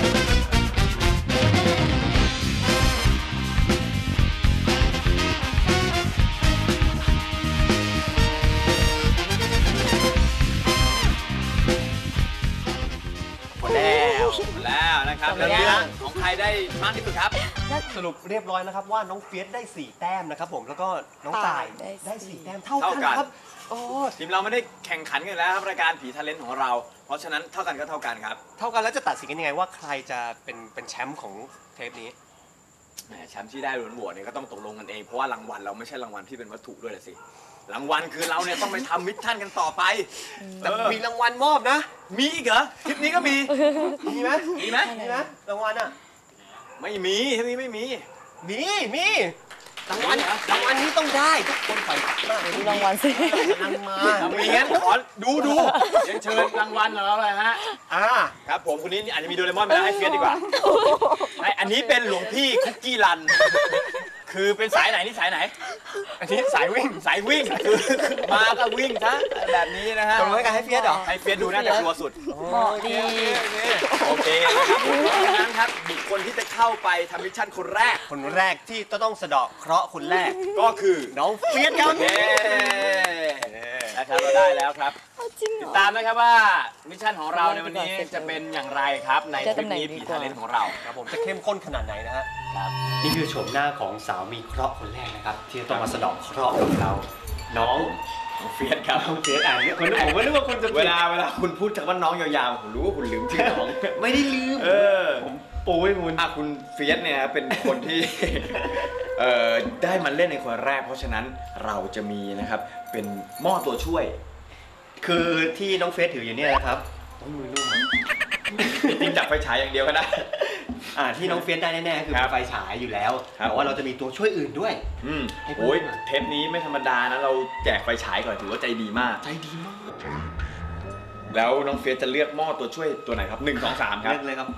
[SPEAKER 1] แล้วแล้วนะครับแล้วเรื่องของใครได้มากที่สุดครับ
[SPEAKER 2] สรุปเรียบร้อยนะครับว่าน้องเฟียสได้สี่แต้มนะครับผมแล้วก็น้องตาย
[SPEAKER 4] ได้
[SPEAKER 2] ได้
[SPEAKER 4] สี่
[SPEAKER 2] สี่แต้มเท่ากันครับโอ้
[SPEAKER 1] ทีมเราไม่ได้แข่งขันกันแล้วครับรายการผีทาเลนต์ของเรา เพราะฉะนั้นเท่ากันก็เท่ากันครับ
[SPEAKER 2] เท่ากันแล้วจะตัดสินกันยังไงว่าใครจะเป็นเป็นแชมป์ของเทปนี้
[SPEAKER 1] แหมแชมป์ที่ได้ล้วนโหวตเนี่ยก็ต้องตกลงกันเองเพราะว่ารางวัลเราไม่ใช่รางวัลที่เป็นวัตถุด้วยละสิรางวัลคือเราเนี่ยต้องไปทำมิชชั่นกันต่อไป
[SPEAKER 2] แต่มีรางวัลมอบนะ
[SPEAKER 1] มีอีกเหรอทริปนี้ก็มี
[SPEAKER 2] มีไหม
[SPEAKER 1] มีไหม
[SPEAKER 2] มีไหมรางวัลอ่ะ
[SPEAKER 1] ไม่มีทริปนี้ไม่มี
[SPEAKER 2] มีมีรางวัลรางวัลนี้ต้องได้ทุกคนฝ่ายมากเลย
[SPEAKER 4] ดูรางวัลสิ
[SPEAKER 2] นำมา
[SPEAKER 1] ถ้ามีงั้นขอดูดูเรียนเชิญรางวัลของเราเลยฮะ
[SPEAKER 2] อ่า
[SPEAKER 1] ครับผมคนนี้อาจจะมีโดเรมอนไปแล้วให้เฟียสดีกว่าไออันนี้เป็นหลวงพี่คุกกี้รัน คือเป็นสายไหนนี่สายไหน
[SPEAKER 2] อันนี้สายวิ่ง
[SPEAKER 1] สายวิ่งคือมาก็วิ่งซะแบบนี้นะฮะ
[SPEAKER 2] ตรงนั้นกันให้เฟียสเหรอ
[SPEAKER 1] ให้เฟียสดูน่าจะกลัวสุด
[SPEAKER 4] เหมาะดี
[SPEAKER 1] โอเคนะครับผมเพราะฉะนั้นครับบุคคลที่จะเข้าไปทำมิชชั่นคนแรก
[SPEAKER 2] คนแรกที่ต้องสะเดาะเคราะห์คนแรก
[SPEAKER 1] ก็คือ
[SPEAKER 2] น้องเฟียสครับ
[SPEAKER 1] เย้นะครับเราได้แล้วครับ
[SPEAKER 3] จริงเห
[SPEAKER 1] ติ
[SPEAKER 3] ร
[SPEAKER 1] ด
[SPEAKER 3] อ
[SPEAKER 1] ตามนะครับว่ามิชชั่นของเราในวันนี้จะเป็นอย่างไรครับในทริปนี้ผีทาเลนต์ของเรา
[SPEAKER 2] ครับผมจะเข้มข้นขนาดไหนนะฮะ
[SPEAKER 1] ครับ
[SPEAKER 2] นี่คือโฉมหน้าของสาวมีเคราะห์คนแรกนะครับ ที่ต้องมาสะเดาะเคราะห์กับเรา น้อง
[SPEAKER 1] น้องเฟียสครับ
[SPEAKER 2] น้องเฟียสอ่านเนี่ยคนผมก็นึกว่าคุณจะ
[SPEAKER 1] เวลาเวลาคุณพูดจากว่าน้องยาวๆผมรู้ว่าคุณลืมชื่อน้อง
[SPEAKER 2] ไม่ได้ลืม
[SPEAKER 1] เออ
[SPEAKER 2] ผมปูให้คุณ
[SPEAKER 1] อ่ะคุณเฟียสเนี่ยเป็นคนที่ เอ่อได้มาเล่นในคนแรก เพราะฉะนั้นเราจะมีนะครับเป็นหม้อตัวช่วย
[SPEAKER 2] คือที่น้องเฟสถืออยู่เนี่ยนะครับต้องมือลูก
[SPEAKER 1] จริงๆจับไฟฉายอย่างเดียวก็ได้
[SPEAKER 2] อ่าที่น้องเฟสได้แน่ๆคือ
[SPEAKER 1] ครับ
[SPEAKER 2] ไฟฉายอยู่แล้ว
[SPEAKER 1] ครับ
[SPEAKER 2] แต่ว่าเราจะมีตัวช่วยอื่นด้วย
[SPEAKER 1] อืม
[SPEAKER 2] ให้เพื่อน
[SPEAKER 1] โอ้ย
[SPEAKER 2] มา
[SPEAKER 1] เทปนี้ไม่ธรรมดานะเราแจกไฟฉายก่อนถือว่าใจดีมาก
[SPEAKER 2] ใจดีมาก
[SPEAKER 1] แล้วน้องเฟียสจะเลือกหม้อตัวช่วยตัวไหนครับหนึ่งสองสามครับ
[SPEAKER 2] เลือกเลยครับ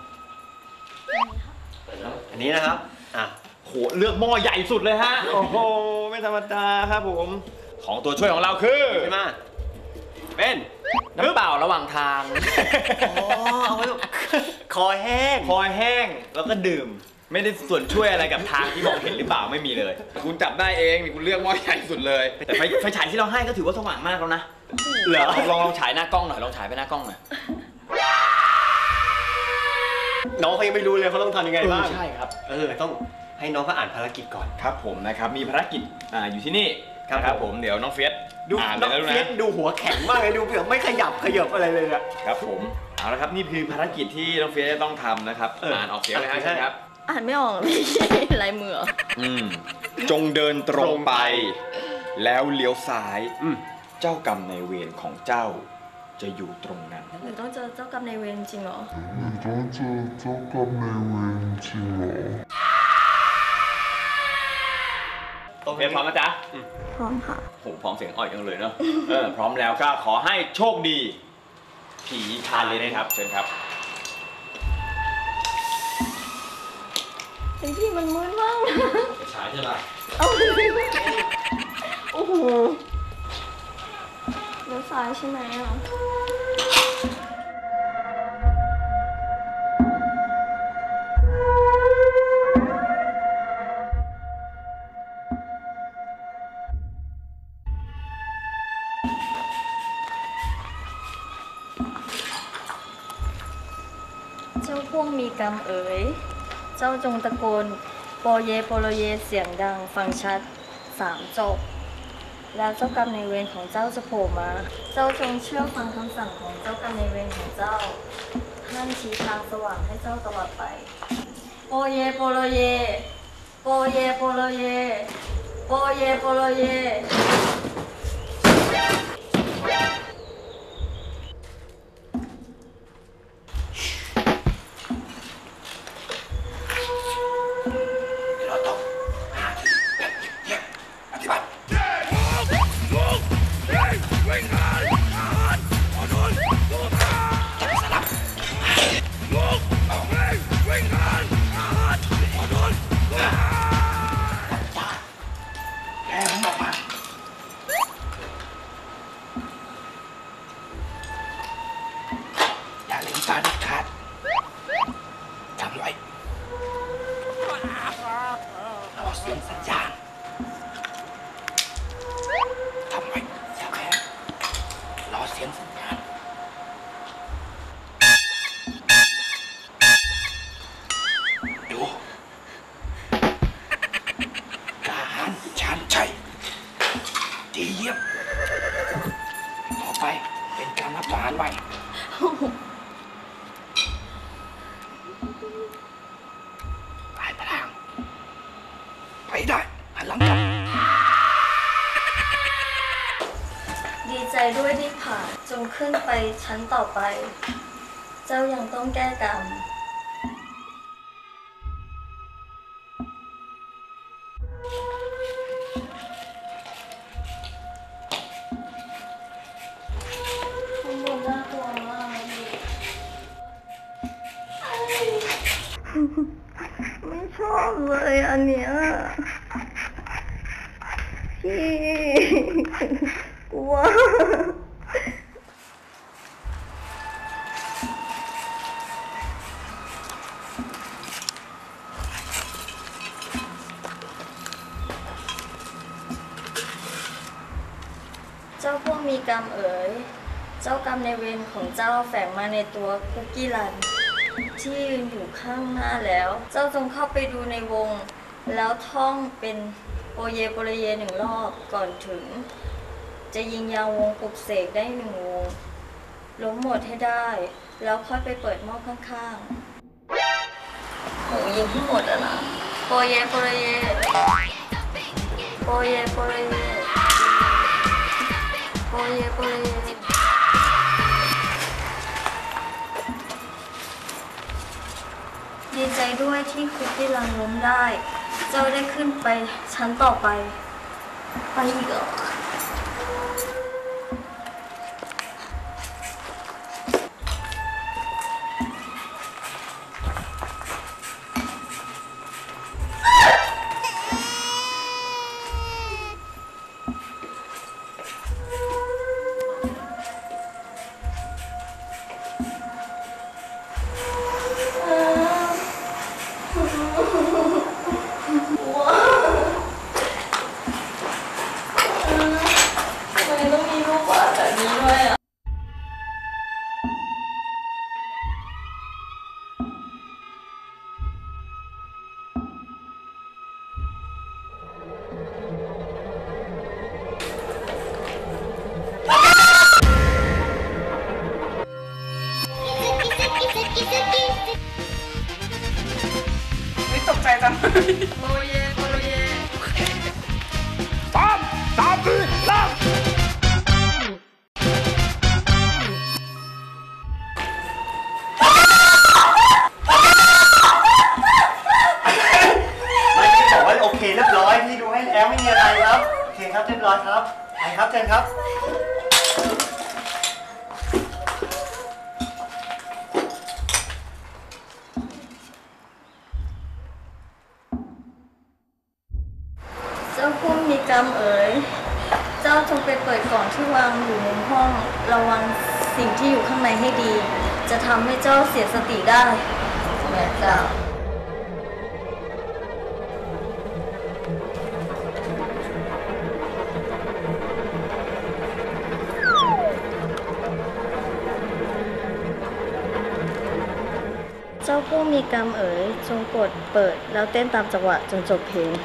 [SPEAKER 2] อันนี้นะครับอ่ะ
[SPEAKER 1] โหเลือกหม้อใหญ่สุดเลยฮะ โอ้โหไม่ธรรมดาครับผม ของตัวช่วยของเราคือ
[SPEAKER 2] ใช่ไหมเป็น
[SPEAKER 1] น้ำเปล่าระหว่างทาง
[SPEAKER 2] อ๋อเอาไว้คอแห้ง
[SPEAKER 1] คอแห้งแล้วก็ดื่ม ไม่ได้ส่วนช่วยอะไรกับทางที่มองเห็นหรือเปล่าไม่มีเลย คุณจับได้เองนี่คุณเลือกหม้อใหญ่สุดเลย แต่ไฟไฟฉายที่เราให้ก็ถือว่าสว่างมากแล้วนะ
[SPEAKER 2] เหรอ
[SPEAKER 1] ลองลองฉายหน้ากล้องหน่อยลองฉายไปหน้ากล้องหน่อย
[SPEAKER 2] น้องเขายังไม่รู้เลยเขาต้องทำยังไงบ้าง
[SPEAKER 1] ใช่ครับ
[SPEAKER 2] เออต้องให้น้องเขาอ่านภารกิจก่อน
[SPEAKER 1] ครับผมนะครับมีภารกิจอ่าอยู่ที่นี่
[SPEAKER 2] ครับ
[SPEAKER 1] ครับ
[SPEAKER 2] ผม
[SPEAKER 1] ผมเดี๋ยวน้องเฟียส
[SPEAKER 2] ดู
[SPEAKER 1] อ่านเล
[SPEAKER 2] น้อย ง
[SPEAKER 1] นะลูก
[SPEAKER 2] เฟีย
[SPEAKER 1] นะ
[SPEAKER 2] สดูหัวแข็งมากเลยดูแบบไม่ขยับขยับอะไรเลยอะ
[SPEAKER 1] ครับผมเอาละครับนี่คือภารกิจที่น้องเฟียสจะต้องทำนะครับ
[SPEAKER 2] เอออ่
[SPEAKER 1] อ่านออกเสียงเลยฮะ
[SPEAKER 2] ใช่
[SPEAKER 1] ใช่ครับ
[SPEAKER 3] อ่านไม่ออกเลยลายมือเหรอ
[SPEAKER 1] อืมจงเดินตรงไป แล้วเลี้ยวซ้าย
[SPEAKER 2] อืม
[SPEAKER 1] เจ้ากรรมในายเวรของเจ้าจะอยู่ตรงนั้น
[SPEAKER 3] หนูต้องเจอเจ้ากรรมนายเวรจริงเหรอ
[SPEAKER 6] ต้องเจอเจ้ากรรมนายเวรจริงเหรอ
[SPEAKER 2] ตรง
[SPEAKER 1] เฟียสพร้อมนะจ๊ะ
[SPEAKER 3] พร้อมค่ะ
[SPEAKER 1] โหพร้อมเสียงอ่อยจังเลยเนาะเออพร้อมแล้วก็ขอให้โชคดี ผีทานเลยนะครับเชิญครับ
[SPEAKER 3] ไอ้พี่มันมืดมากนะ
[SPEAKER 2] ฉายใช่ไหม
[SPEAKER 3] เอาโอ้โหเลี้ยวซ้ายใช่ไหมอ่ะ เจ้าพวกมีกรรมเอ๋ย เจ้าจงตะโกนโปเยโปโลเยเสียงดังฟังชัดสามจบ แล้วเจ้ากรรมในายเวรของเจ้าจะโผล่มา เจ้าจงเชื่อฟังคำสั่งของเจ้ากรรมในายเวรของเจ้า ท่านชี้ทางสว่างให้เจ้าตลอดไป โปเยโปโลเย โปเยโปโลเย โปเยโปโลเย
[SPEAKER 6] วิ่งงานอาหาร
[SPEAKER 7] ขาดขาดจำไว้รอเสียงสัญญาณทำไว้อย่าแพ้รอเสียงสัญญาณดูทหารชาญชัยดีเยี่ยมต่อไปเป็นการรับทหารใหม่ปลายพลังไปได้หันหลังกลับ
[SPEAKER 3] ดีใจด้วยที่ผ่านจงขึ้นไปชั้นต่อไป เจ้ายังต้องแก้กรรม ข้างบนน่ากลัวมากไม่ชอบเลยอันเนี้ยพี่กลัว เจ้าพวกมีกรรมเอ๋ย เจ้ากรรมในเวรของเจ้าแฝงมาในตัวคุกกี้รัน ที่ยืนอยู่ข้างหน้าแล้ว เจ้าจงเข้าไปดูในวง แล้วท่องเป็นโปเยโปรเยหนึ่งรอบก่อนถึง จะยิงยางวงปลุกเสกได้หนึ่งวงล้มหมดให้ได้ แล้วค่อยไปเปิดหม้อข้างๆโหยิงให้หมดอะนะโปเยโปรเยโปเยโปรเยโปเยโปรเยดีใจด้วยที่คุกกี้รันล้มได้ เจ้าได้ขึ้นไปชั้นต่อไป ไปอีกเหรอ ทำไมต้องมีรูปวาดแบบนี้ด้วยอ่ะ
[SPEAKER 5] ไม่ตกใจจัง
[SPEAKER 3] โปเยโปเย
[SPEAKER 7] ตามตามคือตาม
[SPEAKER 2] ไม่พี่บอกว่าโอเคเรียบร้อยพี่ดูให้แล้วไม่มีอะไรครับโอเคครับเรียบร้อยครับไปครับเชิญครับ
[SPEAKER 3] เจ้าผู้มีกรรมเอ๋ย เจ้าจงไปเปิดกล่องที่วางอยู่ในห้อง ระวังสิ่งที่อยู่ข้างในให้ดี จะทำให้เจ้าเสียสติได้แม่เจ้า เจ้าผู้มีกรรมเอ๋ย จงกดเปิดแล้วเต้นตามจังหวะจนจบเพลง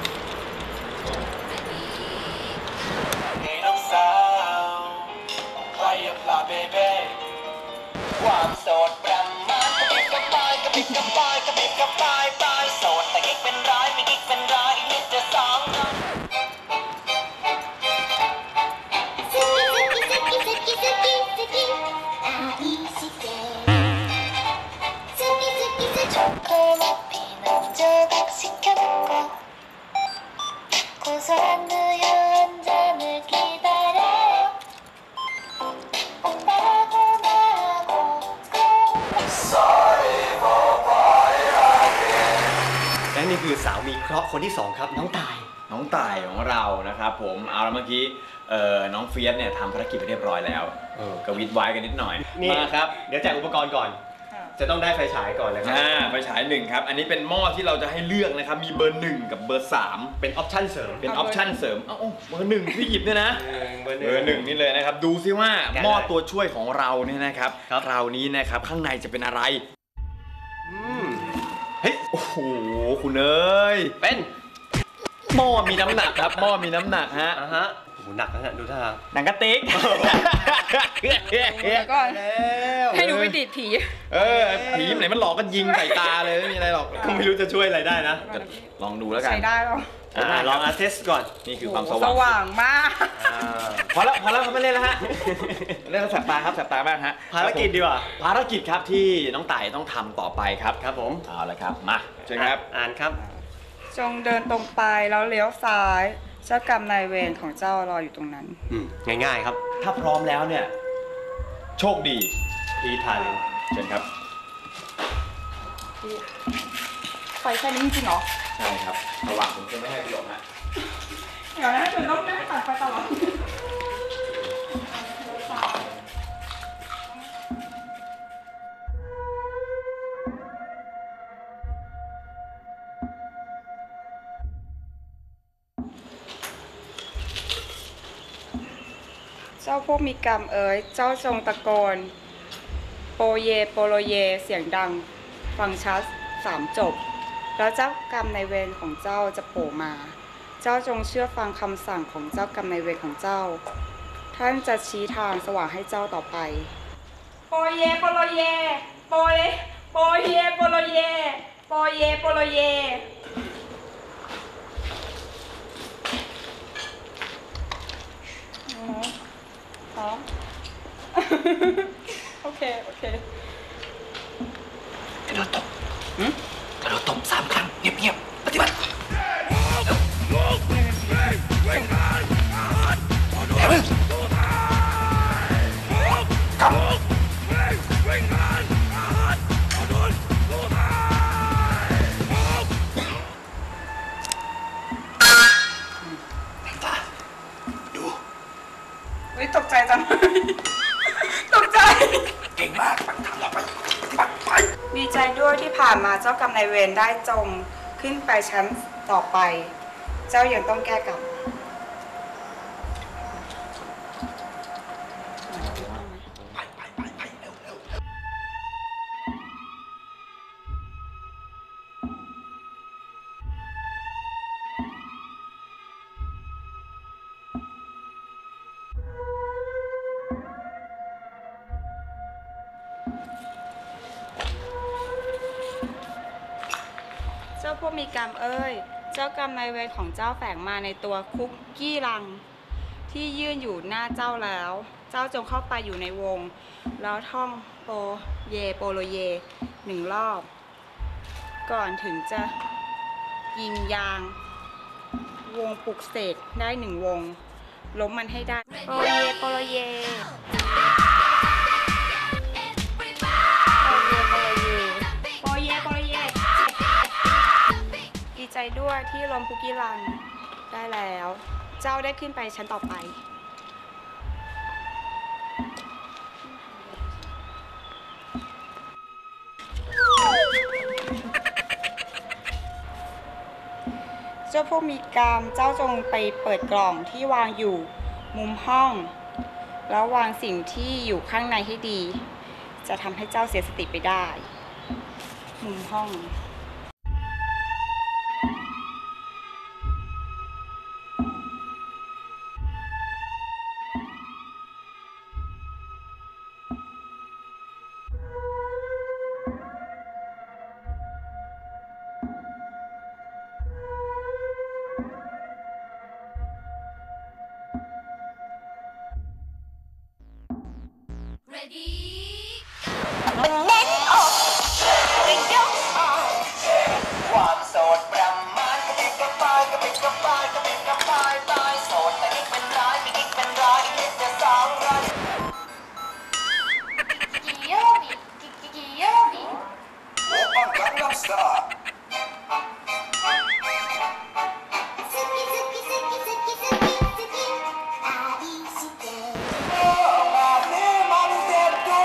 [SPEAKER 7] น้องสาวไปกับลาเบเบ้ความโสดประมาณกระปิบกระปายกระปิบกระปายกระปิบกระปายปลายโสดแต่กิ๊กเป็นร้ายไม่กิ๊กเป็นร้ายนิดจะสองกัน
[SPEAKER 8] 고소한 우유 한 잔을 기다려요 오빠하고 나하고
[SPEAKER 2] และนี่คือสาวมีเคราะห์คนที่สองครับน้องตาย
[SPEAKER 1] น้องต่ายของเรานะครับผมเอาละเมื่อกี้เอ่อน้องเฟียสเนี่ยทำภารกิจไปเรียบร้อยแล้ว
[SPEAKER 2] เออ
[SPEAKER 1] กวิดไว้กันนิดหน่อย
[SPEAKER 2] นี่
[SPEAKER 1] มาครับ
[SPEAKER 2] เดี๋ยวแจกอุปกรณ์ก่อนจะต้องได้ไฟฉายก่อนนะครับ
[SPEAKER 1] อ่าไฟฉายหนึ่งครับอันนี้เป็นหม้อที่เราจะให้เลือกนะครับมีเบอร์หนึ่งกับเบอร์สาม
[SPEAKER 2] เป็นออปชั่นเสริม
[SPEAKER 1] เป็นออปชั่นเสริมเอ้าเบอร์หนึ่งพี่หยิบเนี่ยนะ
[SPEAKER 2] เบอร์ห
[SPEAKER 1] เบอร์ห
[SPEAKER 2] นึ่
[SPEAKER 1] นึ่
[SPEAKER 2] ง
[SPEAKER 1] งนี่เลยนะครับดูซิว่า
[SPEAKER 2] แกะเลย
[SPEAKER 1] หม้อตัวช่วยของเราเนี่ยนะครับ
[SPEAKER 2] ครับ
[SPEAKER 1] คราวนี้นะครับข้างในจะเป็นอะไร
[SPEAKER 2] อืมเฮ้ย
[SPEAKER 1] โอ้โหคุณเอ้ย
[SPEAKER 2] เป็น
[SPEAKER 1] หม้อมีน้ำหนักครับหม้อมีน้ำหนักฮะ
[SPEAKER 2] อ่ะฮะโอ้โหหนักนะเนี่ยดูท่าทาง
[SPEAKER 1] หนังกระติก
[SPEAKER 5] เดี๋ยวก่อน
[SPEAKER 2] แล้ว
[SPEAKER 5] ให้หนูไปดีดผี
[SPEAKER 1] เออผีไหนมันหลอกกันยิงใส่ตาเลยไม่มีอะไรหรอก
[SPEAKER 2] ก็ไม่รู้จะช่วยอะไรได้นะ
[SPEAKER 1] ลองดูแล้วกัน
[SPEAKER 5] ใช้ได้ป่ะ
[SPEAKER 2] อ่ะลองอาเทสก่อน
[SPEAKER 1] นี่คือความ
[SPEAKER 5] โอ้
[SPEAKER 1] ส
[SPEAKER 5] โหส
[SPEAKER 1] ว่าง
[SPEAKER 5] ว่างมาก
[SPEAKER 2] อ่า
[SPEAKER 1] พอแล้วพอแล้วเขาไม่เล่นแล้วฮะเล่นแล้วแสบตาครับแสบตามากฮะ
[SPEAKER 2] ภารกิจดีกว่า
[SPEAKER 1] ภารกิจครับที่น้องต่ายต้องทำต่อไปครับ
[SPEAKER 2] ครับผม
[SPEAKER 1] เอาละครับมาเชิญครับ
[SPEAKER 2] อ่านครับ
[SPEAKER 5] จงเดินตรงไปแล้วเลี้ยวซ้าย เจ้ากรรมนายเวรของเจ้ารออยู่ตรงนั้น
[SPEAKER 2] อืมง่ายๆครับ
[SPEAKER 1] ถ้าพร้อมแล้วเนี่ยโชคดี
[SPEAKER 2] พีทาเลน
[SPEAKER 1] เชิญครับ
[SPEAKER 5] ไฟแค่นี้จริงๆเหรอ
[SPEAKER 1] ใช่ครับระหว่างผมจะไม่ให้ประโยชน์ฮะ
[SPEAKER 5] เดี๋ยวนะหนูต้องนั่งตัดไฟตลอด เจ้าพวกมีกรรมเอ๋ย เจ้าจงตะโกน โปเยโปโลเยเสียงดัง ฟังชัดสามจบ แล้วเจ้ากรรมนายเวรของเจ้าจะโผล่มา เจ้าจงเชื่อฟังคำสั่งของเจ้ากรรมนายเวรของเจ้า ท่านจะชี้ทางสว่างให้เจ้าต่อไป โปเยโปโลเย โปเยโปเยโปโลเย โปเยโปโลเย อ๋อ โอเค โอเค
[SPEAKER 7] กระโดดตบกระโดดตบสามครั้งเงียบๆปฏิบัติดู
[SPEAKER 5] เฮ้ยตกใจจัง ตกใจ
[SPEAKER 7] เก่งมากปังทำต่อไปปฏิบัติไป
[SPEAKER 5] ดีใจด้วยที่ผ่านมาเจ้ากรรมนายเวรได้จงขึ้นไปชั้นต่อไป เจ้ายังต้องแก้กรรม
[SPEAKER 7] ไปไปไปไปเร็วเร็ว
[SPEAKER 5] เจ้าพวกมีกรรมเอ้ย เจ้ากรรมนายเวรของเจ้าแฝงมาในตัวคุกกี้รัง ที่ยื่นอยู่หน้าเจ้าแล้ว เจ้าจงเข้าไปอยู่ในวง แล้วท่องโปเยโปโลเยหนึ่งรอบ ก่อนถึงจะยิงยาง วงปลุกเสกได้หนึ่งวง ล้มมันให้ได้ โปโลเยโปโลเย โปเยโปเยดีใจด้วยที่ลมคุกกี้รันได้แล้ว เจ้าได้ขึ้นไปชั้นต่อไป เจ้าพวกมีกรรมเจ้าจงไปเปิดกล่องที่วางอยู่มุมห้อง แล้ววางสิ่งที่อยู่ข้างในให้ดี จะทำให้เจ้าเสียสติไปได้ มุมห้อง
[SPEAKER 7] ความโสดประมาณกระปิดกระปายกระปิดกระปายกระปิดกระปายตายโสดแต่กิ๊กเป็นร้ายมีกิ๊กเป็นร้ายอีกนิดจะสาวร้าย
[SPEAKER 8] 金曜日きき金曜日
[SPEAKER 7] โอ้ปังกังนัมสตาร์
[SPEAKER 8] 好き好き好き好き好き好き愛して
[SPEAKER 7] まるでまるでど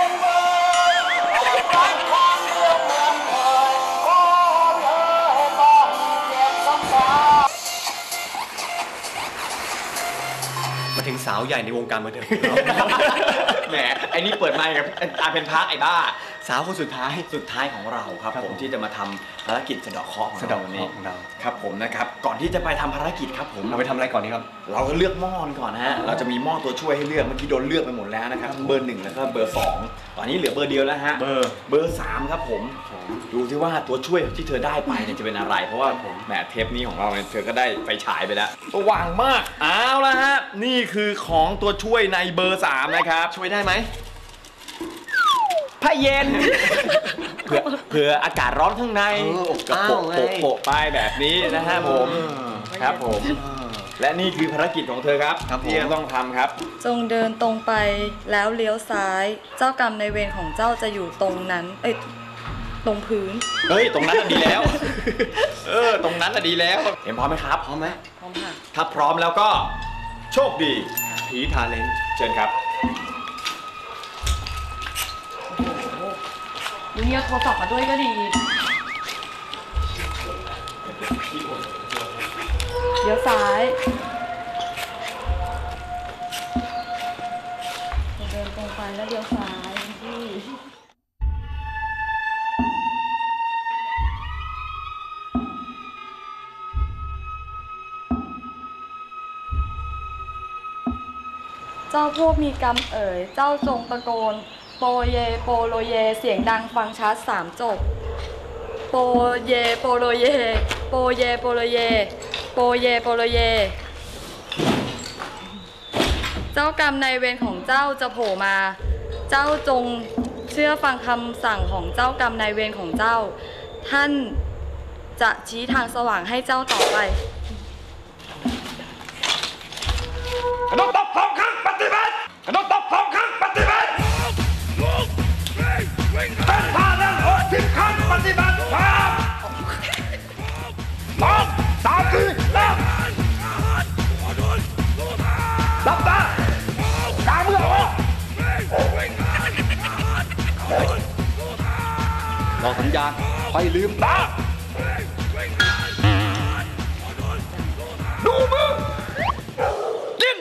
[SPEAKER 2] ถึงสาวใหญ่ในวงการบันเทิง
[SPEAKER 9] แหมไอ้นี่เปิดไมค์กับอาเป็นพักไอ้บ้า
[SPEAKER 2] สาวคนสุดท้าย
[SPEAKER 9] สุดท้ายของเราครับ
[SPEAKER 2] ครับ
[SPEAKER 9] ผ
[SPEAKER 2] ผม ม
[SPEAKER 9] ที่จะมาทำภารกิจสะเดาะเคราะห์ของ
[SPEAKER 2] สะ
[SPEAKER 9] เรา
[SPEAKER 2] เดาะ
[SPEAKER 9] วัน
[SPEAKER 2] เค
[SPEAKER 9] นี้
[SPEAKER 2] ราะห์ของเรา
[SPEAKER 9] ครับผมนะครับก่อนที่จะไปทำภารกิจครับผม
[SPEAKER 2] เราไปทำอะไรก่อนดีครับ
[SPEAKER 9] เราก็เลือกหม้อกันก่อนนะฮะเราจะมีหม้อตัวช่วยให้เลือกเมื่อกี้โดนเลือกไปหมดแล้วนะครับเบอร์หนึ่งแล้วก็เบอร์สองตอนนี้เหลือเบอร์เดียวแล้วฮะ
[SPEAKER 2] เบอร์
[SPEAKER 9] เบอร์สามครับผมดูที่ว่าตัวช่วยที่เธอได้ไปเนี่ยจะเป็นอะไร เพราะว่าผมแหมเทปนี้ของเราเนี่ยเธอก็ได้ไฟฉายไปแล้วสว่างมากเอาละฮะนี่คือของตัวช่วยในเบอร์สามนะครับ
[SPEAKER 2] ช่วยได้ไหม
[SPEAKER 9] ผ้าเย็น เผื่อเผื่ออากาศร้อนข้างใน
[SPEAKER 2] เอออบ
[SPEAKER 9] ก็
[SPEAKER 2] อ้าว
[SPEAKER 9] โปะ
[SPEAKER 2] ไง
[SPEAKER 9] โปะโปะไปแบบนี้นะฮะผมครับผม และนี่คือภารกิจของเธอครับ
[SPEAKER 2] ครับผม
[SPEAKER 9] ที่จะต้องทำครับ
[SPEAKER 4] จงเดินตรงไปแล้วเลี้ยวซ้าย เจ้ากรรมในายเวรของเจ้าจะอยู่ตรงนั้น เอ้ยตรงพื้น
[SPEAKER 9] เฮ้ย ตรงนั้นน่ะดีแล้ว เออ ตรงนั้นน่ะดีแล้วเห็นพร้อมไหมครับ
[SPEAKER 2] พร้อมไหม
[SPEAKER 4] พร้อมค่ะ
[SPEAKER 9] ถ้าพร้อมแล้วก็โชคดี
[SPEAKER 2] ผีทาเลนต์
[SPEAKER 9] เชิญครับ
[SPEAKER 4] ดูเนี่ยโทรศัพท์มาด้วยก็ดี เดี๋ยวซ้ายเดินตรงไปแล้วเดี๋ยวซ้ายพี่ เจ้าพวกมีกรรมเอ๋ย เจ้าจงตะโกน โปเยโปโลเย เสียงดังฟังชัดสามจบ โปเยโปโลเย โปเยโปโลเย โปเยโปโลเย เจ้ากรรมนายเวรของเจ้าจะโผล่มา เจ้าจงเชื่อฟังคำสั่งของเจ้ากรรมนายเวรของเจ้า ท่านจะชี้ทางสว่างให้เจ้าต่อไป
[SPEAKER 9] ขนมตบสองครั้งปฏิบัติขนมตบสองครั้งปฏิบัติเป็นท่านั่งหกสิบครั้งปฏิบัติพร้อมพร้อมสามทีเริ่มหลับตากางมือออกรอสัญญาณค่อยลืมตาดูมือกิน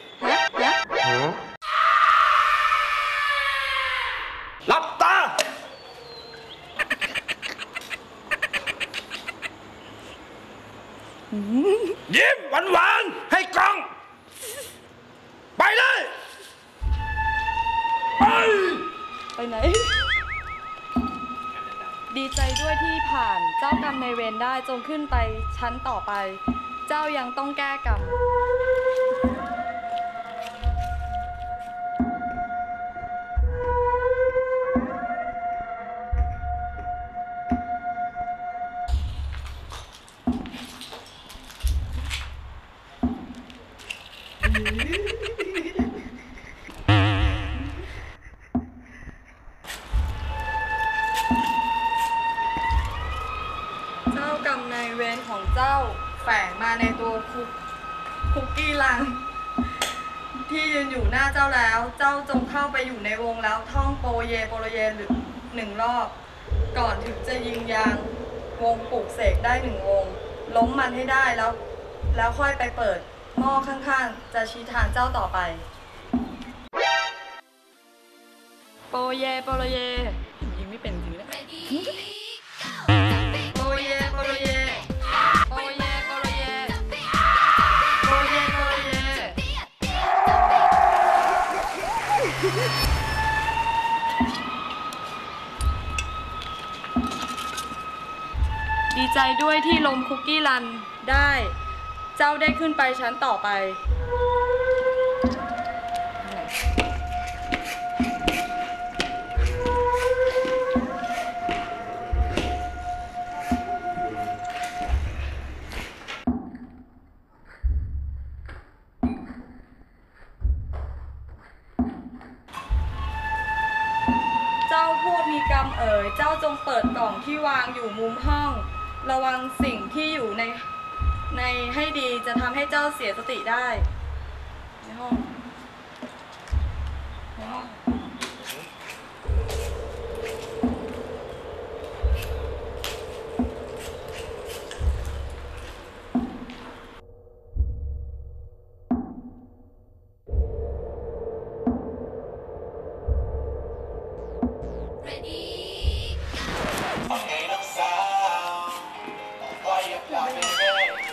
[SPEAKER 9] หลับตา ยิ้มหวานๆให้กล้อง ไปเลย ไป
[SPEAKER 4] ไปไหน ดีใจด้วยที่ผ่านเจ้ากรรมนายเวรได้จงขึ้นไปชั้นต่อไป เจ้ายังต้องแก้กรรม เจ้ากรรมนายเวรของเจ้าแฝงมาในตัวคุกคุกกี้ลัง ที่ยืนอยู่หน้าเจ้าแล้ว เจ้าจงเข้าไปอยู่ในวงแล้วท่องโปเยโปโลเยหรือหนึ่งรอบ ก่อนถึงจะยิงยางวงปลุกเสกได้หนึ่งวง ล้มมันให้ได้แล้ว แล้วค่อยไปเปิดหม้อข้างๆ จะชี้ทางเจ้าต่อไป โปเยโปโลเยยิงไม่เป็นจริงนะ โปเยโปโลเย โปเยโปโลเย โปเยโปโลเย ดีใจด้วยที่ลมคุกกี้รันได้ เจ้าได้ขึ้นไปชั้นต่อไป เจ้าพวกมีกรรมเอ๋ย เจ้าจงเปิดกล่องที่วางอยู่มุมห้อง ระวังสิ่งที่อยู่ในในให้ดีจะทำให้เจ้าเสียสติได้ ในห้องในห้อง
[SPEAKER 7] เอาไงน้องสาวไว้อย่าพลาดเบเบ้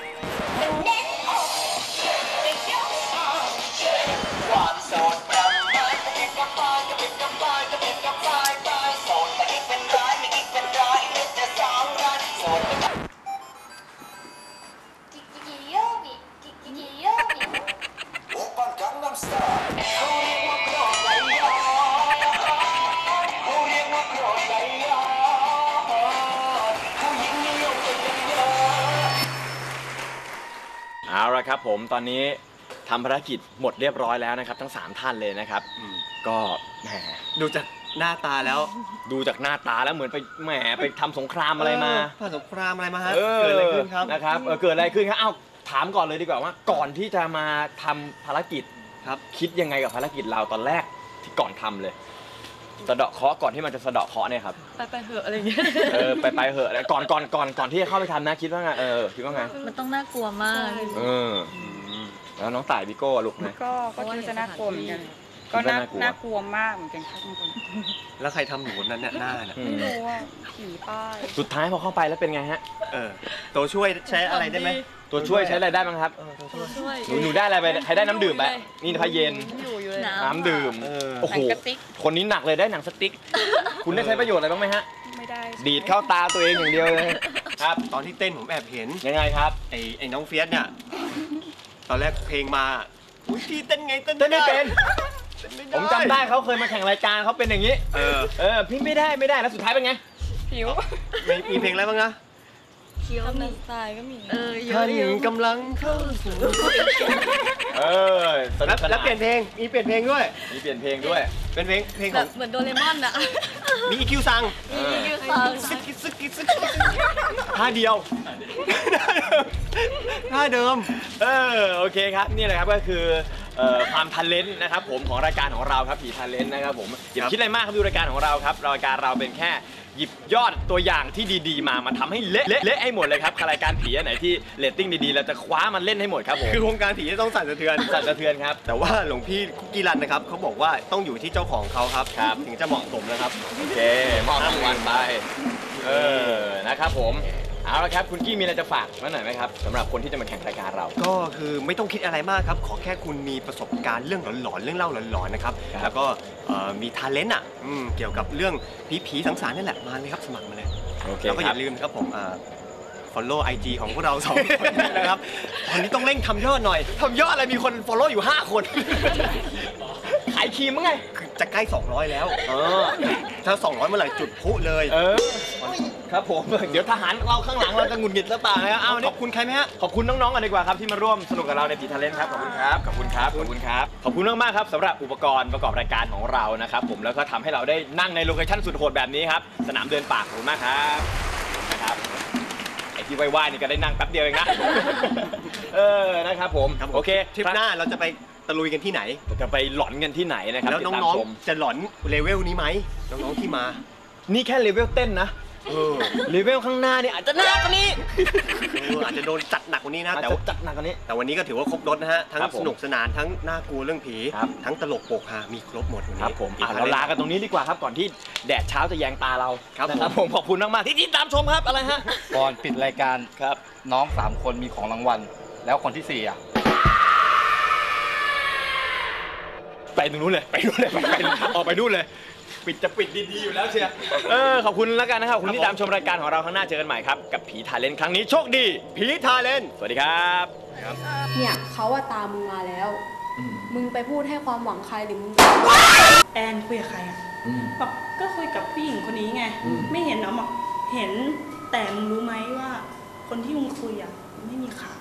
[SPEAKER 7] ความโสดประมาณกระปิบกระปายกระปิบกระปายกระปิบกระปายปลายโสดไม่คิดเป็นร้ายไม่คิดเป็นร้ายนึกจะสองร้ายโสดไม่ โอปันกังนัมสตาร์เขาเรียกว่าโกรธไหลย้อนเขาเรียกว่าโกรธไหลย้อนผู้หญิงนิยมกันเยอะ
[SPEAKER 1] เอาละครับผมตอนนี้ทำภารกิจหมดเรียบร้อยแล้วนะครับทั้งสามท่านเลยนะครับก็แหม
[SPEAKER 2] ดูจากหน้าตาแล้ว
[SPEAKER 1] ดูจากหน้าตาแล้วเหมือนไปแหมไปทำสงครามอะไรมา
[SPEAKER 2] ผ่านสงครามอะไรมาฮะ
[SPEAKER 1] เออ
[SPEAKER 2] เกิดอะไรขึ้นครับ
[SPEAKER 1] นะครับเออเกิดอะไรขึ้นครับเอ้าถามก่อนเลยดีกว่าว่าก่อนที่จะมาทำภารกิจ
[SPEAKER 2] ครับ
[SPEAKER 1] คิดยังไงกับภารกิจเราตอนแรกที่ก่อนทำเลยสะเดาะเคราะห์ก่อนที่มันจะสะเดาะเคราะห์เนี่ยครับ
[SPEAKER 4] ไปไปเหอะอะไรเงี้ย
[SPEAKER 1] เออไปไปเหอะแล้วก่อนก่อนก่อนก่อนที่จะเข้าไปทำนะคิดว่าไงเออคิดว่าไง
[SPEAKER 4] มันต้องน่ากลัวมาก
[SPEAKER 1] เออแล้วน้องต่ายบิโก้ลูกไหม
[SPEAKER 5] ก็ก็คิดว่าจะน่ากลัวเหมือนกัน
[SPEAKER 1] คิ
[SPEAKER 5] ก็
[SPEAKER 1] ดว่า
[SPEAKER 5] น่า
[SPEAKER 1] น่ากลัว
[SPEAKER 5] น่ากลัวมากเหมือนกันครับบางคน
[SPEAKER 2] แล้วใครทำหนูนั้นเนี่ยหน้าเนี่ย
[SPEAKER 1] อื
[SPEAKER 5] ไม่
[SPEAKER 1] ม
[SPEAKER 5] รู้ว่าผีป้าย
[SPEAKER 1] สุดท้ายพอเข้าไปแล้วเป็นไงฮะ
[SPEAKER 2] เออตัวช่วยใช้อะไรได้ไหม
[SPEAKER 1] ตัวช่วยใช้อะไรได้บ้างครับ
[SPEAKER 4] ช่วย
[SPEAKER 1] หนูหนูได้อะไรไปใครได้น้ำดื่มไปนี่พระเย็น
[SPEAKER 5] อยู่อยู่เลย
[SPEAKER 1] น้ำดื่ม
[SPEAKER 2] เออ
[SPEAKER 1] โอ้โห
[SPEAKER 5] หนังกระติก
[SPEAKER 1] คนนี้หนักเลยได้หนังสติ๊ก คุณได้ใช้ประโยชน์อะไรบ้างไหมฮะ
[SPEAKER 5] ไม่ได้
[SPEAKER 1] ดีดเข้าตาตัวเองอย่างเดียวเลยครับ
[SPEAKER 2] ตอนที่เต้นผมแอบเห็น
[SPEAKER 1] ยังไงครับ
[SPEAKER 2] ไอ้ไอ้น้องเฟียสเนี่ย ตอนแรกเพลงมาอุ้ยพี่เต้นไงเต้น
[SPEAKER 1] เต้นไม่เป็น
[SPEAKER 2] เต้นไม่
[SPEAKER 1] ผมจำได้เขาเคยมาแข่งรายการเขาเป็นอย่างนี้
[SPEAKER 2] เออ
[SPEAKER 1] เออพี่ไม่ได้ไม่ได้แล้วสุดท้ายเป็นไง
[SPEAKER 5] ผิว
[SPEAKER 2] มีมีเพลงอะไรบ้างนะ
[SPEAKER 4] กำลังสไตล์ก็มี เออ
[SPEAKER 2] ท่านกำลังเข้าสู่
[SPEAKER 1] เออสนุ
[SPEAKER 2] แล้ว
[SPEAKER 1] กส
[SPEAKER 2] แล้ว
[SPEAKER 1] นา
[SPEAKER 2] เปลี่ยนเพลงมีเปลี่ยนเพลงด้วย
[SPEAKER 1] มีเปลี่ยนเพลงด้วย
[SPEAKER 2] เป็นเพลงเพลง
[SPEAKER 4] แบ
[SPEAKER 2] ของ
[SPEAKER 4] บเหมือนโดเรมอนอะ
[SPEAKER 2] มีอีคิวซัง
[SPEAKER 1] เออ
[SPEAKER 4] ยูซัง
[SPEAKER 2] ซึกิซึกิซึกิท่าเดียวท่าเดิม
[SPEAKER 1] เออโอเคครับนี่แหละครับก็คือเอ่อความทันเลนต์นะครับผมของรายการของเราครับผีทันเลนต์นะครับผมอย่าคิดอะไรมากครับดูรายการของเราครับรายการเราเป็นแค่หยิบยอดตัวอย่างที่ดีๆ มามาทำให้เละเละเละให้หมดเลยครับรายการผีอันไหนที่เรตติ้งดีๆเราจะคว้ามันเล่นให้หมดครับผม
[SPEAKER 2] คือวงการผีจะต้องสั่นสะเทือน
[SPEAKER 1] สั่นสะเทือนครับ
[SPEAKER 2] แต่ว่าหลวงพี่คุกกี้รันนะครับเขาบอกว่าต้องอยู่ที่เจ้าของเขาครับ
[SPEAKER 1] ครับ
[SPEAKER 2] ถึงจะเหมาะสมนะครับ
[SPEAKER 1] โอเคมอบรางวัลไปเออนะครับผมเอาละครับคุณกี้มีอะไรจะฝากไว้หน่อยไหมครับสำหรับคนที่จะมาแข่งรายการเรา
[SPEAKER 2] ก็คือไม่ต้องคิดอะไรมากครับ ขอแค่คุณมีประสบการณ์เรื่องหลอนๆเรื่องเล่าหลอนๆนะครับ
[SPEAKER 1] ครับ
[SPEAKER 2] แล้วก็เอ่อมีทาเลนต์อ่ะอืมเกี่ยวกับเรื่องผีๆสังสารนี่แหละมาเลยครับสมัครมาเลย
[SPEAKER 1] โอเค
[SPEAKER 2] แล้วก็อ
[SPEAKER 1] ครั
[SPEAKER 2] ย่า
[SPEAKER 1] บ
[SPEAKER 2] ลืมนะครับผมอ่า follow ไอ จี ของพวกเราสองคนนะครับตอนนี้ต้องเร่งทำยอดหน่อย
[SPEAKER 1] ทำยอดอะไรมีคน follow อยู่ ห้า คน ขายครีมมั้งไง
[SPEAKER 2] คือจะใกล้สองร้อยแล้ว
[SPEAKER 1] เออ
[SPEAKER 2] ถ้าสองร้อยเมื่อไหร่จุดพลุเลย
[SPEAKER 1] เออครับผมเดี๋ยวทหารเราข้างหลังเราจะหงุดหงิดหรือเปล่านะเอา
[SPEAKER 2] ข
[SPEAKER 1] นี่
[SPEAKER 2] อบคุณใครไหมฮะ
[SPEAKER 1] ขอบคุณน้องๆกันดีกว่าครับที่มาร่วมสนุกกับเราในผีทาเลนต์ครับขอบคุณครับขอบคุณครับขอบคุณครับขอบคุณมากๆครับสำหรับอุปกรณ์ประกอบรายการของเรานะครับผมแล้วก็ทำให้เราได้นั่งในโลเคชั่นสุดโหดแบบนี้ครับสนามเดินป่าขอบคุณมากครับนะครับไอ้ที่ไหว้ๆนี่ก็ได้นั่งแป๊บเดียวเองนะ เออนะครับผม
[SPEAKER 2] ครับผม
[SPEAKER 1] โอเค
[SPEAKER 2] ทริปหน้าเราจะไปตะลุยกันที่ไหน
[SPEAKER 1] จะไปหลอนกันที่ไหนนะครับ
[SPEAKER 2] แล้ว
[SPEAKER 1] ติดตาม
[SPEAKER 2] น้อง
[SPEAKER 1] ชม
[SPEAKER 2] ๆจะหลอนเลเวลนี้ไหมน้องๆที่มา
[SPEAKER 1] นี่แค่เลเวลเต้นนะ
[SPEAKER 2] เออ
[SPEAKER 1] เลเวลข้างหน้าเนี่ยอาจจะหนักกว่านี้
[SPEAKER 2] เอออาจจะโดนจัดหนักกว่านี้นะ
[SPEAKER 1] อาจ
[SPEAKER 2] แต่
[SPEAKER 1] จะ
[SPEAKER 2] ว่า
[SPEAKER 1] จัดหนักกว่านี้
[SPEAKER 2] แต่วันนี้ก็ถือว่าครบรถนะฮะทั้ง
[SPEAKER 1] ครับผม
[SPEAKER 2] สนุกสนานทั้งน่ากลัวเรื่องผี
[SPEAKER 1] ครับ
[SPEAKER 2] ทั้งตลกโปกฮามีครบหมดวัน
[SPEAKER 1] ครั
[SPEAKER 2] นี้
[SPEAKER 1] บผม
[SPEAKER 2] อีก
[SPEAKER 1] อ่ะ
[SPEAKER 2] ค
[SPEAKER 1] เรา
[SPEAKER 2] ง
[SPEAKER 1] ลากันตรงนี้ดีกว่าครับก่อนที่แดดเช้าจะแยงตาเรา
[SPEAKER 2] ครับ
[SPEAKER 1] นะครับ
[SPEAKER 2] ผม
[SPEAKER 1] ผมขอบคุณมากๆที่ติดตามชมครับอะไรฮะ
[SPEAKER 10] ก่อนปิดรายการ
[SPEAKER 1] ครับ
[SPEAKER 10] น้องสามคนมีของรางวัล แล้วคนที่สี่อ่ะ
[SPEAKER 1] ไปตรงนู้นเลยไปนู้นเลยไปไปออกไปนู่นเลยปิดจะปิดดีๆอยู่แล้วเชียร์เออขอบคุณแล้วกันนะครับขอบคุณที่ตามชมรายการของเราข้างหน้าเจอกันใหม่ครับกับผีทาเลนต์ครั้งนี้โชคดี
[SPEAKER 2] ผีทาเลน
[SPEAKER 1] สวัสดีครับ
[SPEAKER 11] เนี่ยเขาอะตามมึงมาแล้ว มึงไปพูดให้ความหวังใครหรือมึง
[SPEAKER 12] แอนคุยกับใครอ่ะบอกก็คุยกับผู้หญิงคนนี้ไง ไม่เห็นเนาะบอกเห็นแต่มึงรู้ไหมว่า คนที่มึงคุยอ่ะไม่มีขา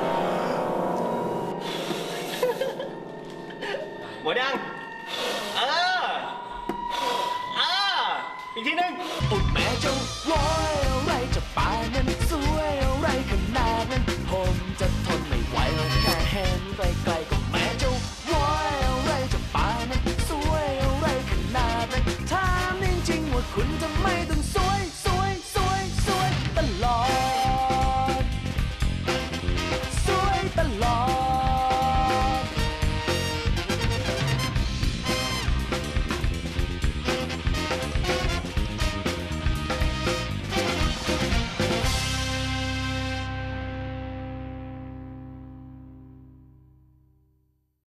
[SPEAKER 2] หมดยังเออเอออีกทีหนึง
[SPEAKER 7] แม่จะว้อยอะไรจะป่านั้นสวยอะไรขนาดนั้นผมจะทนไม่ไหวแค่เห็นไกล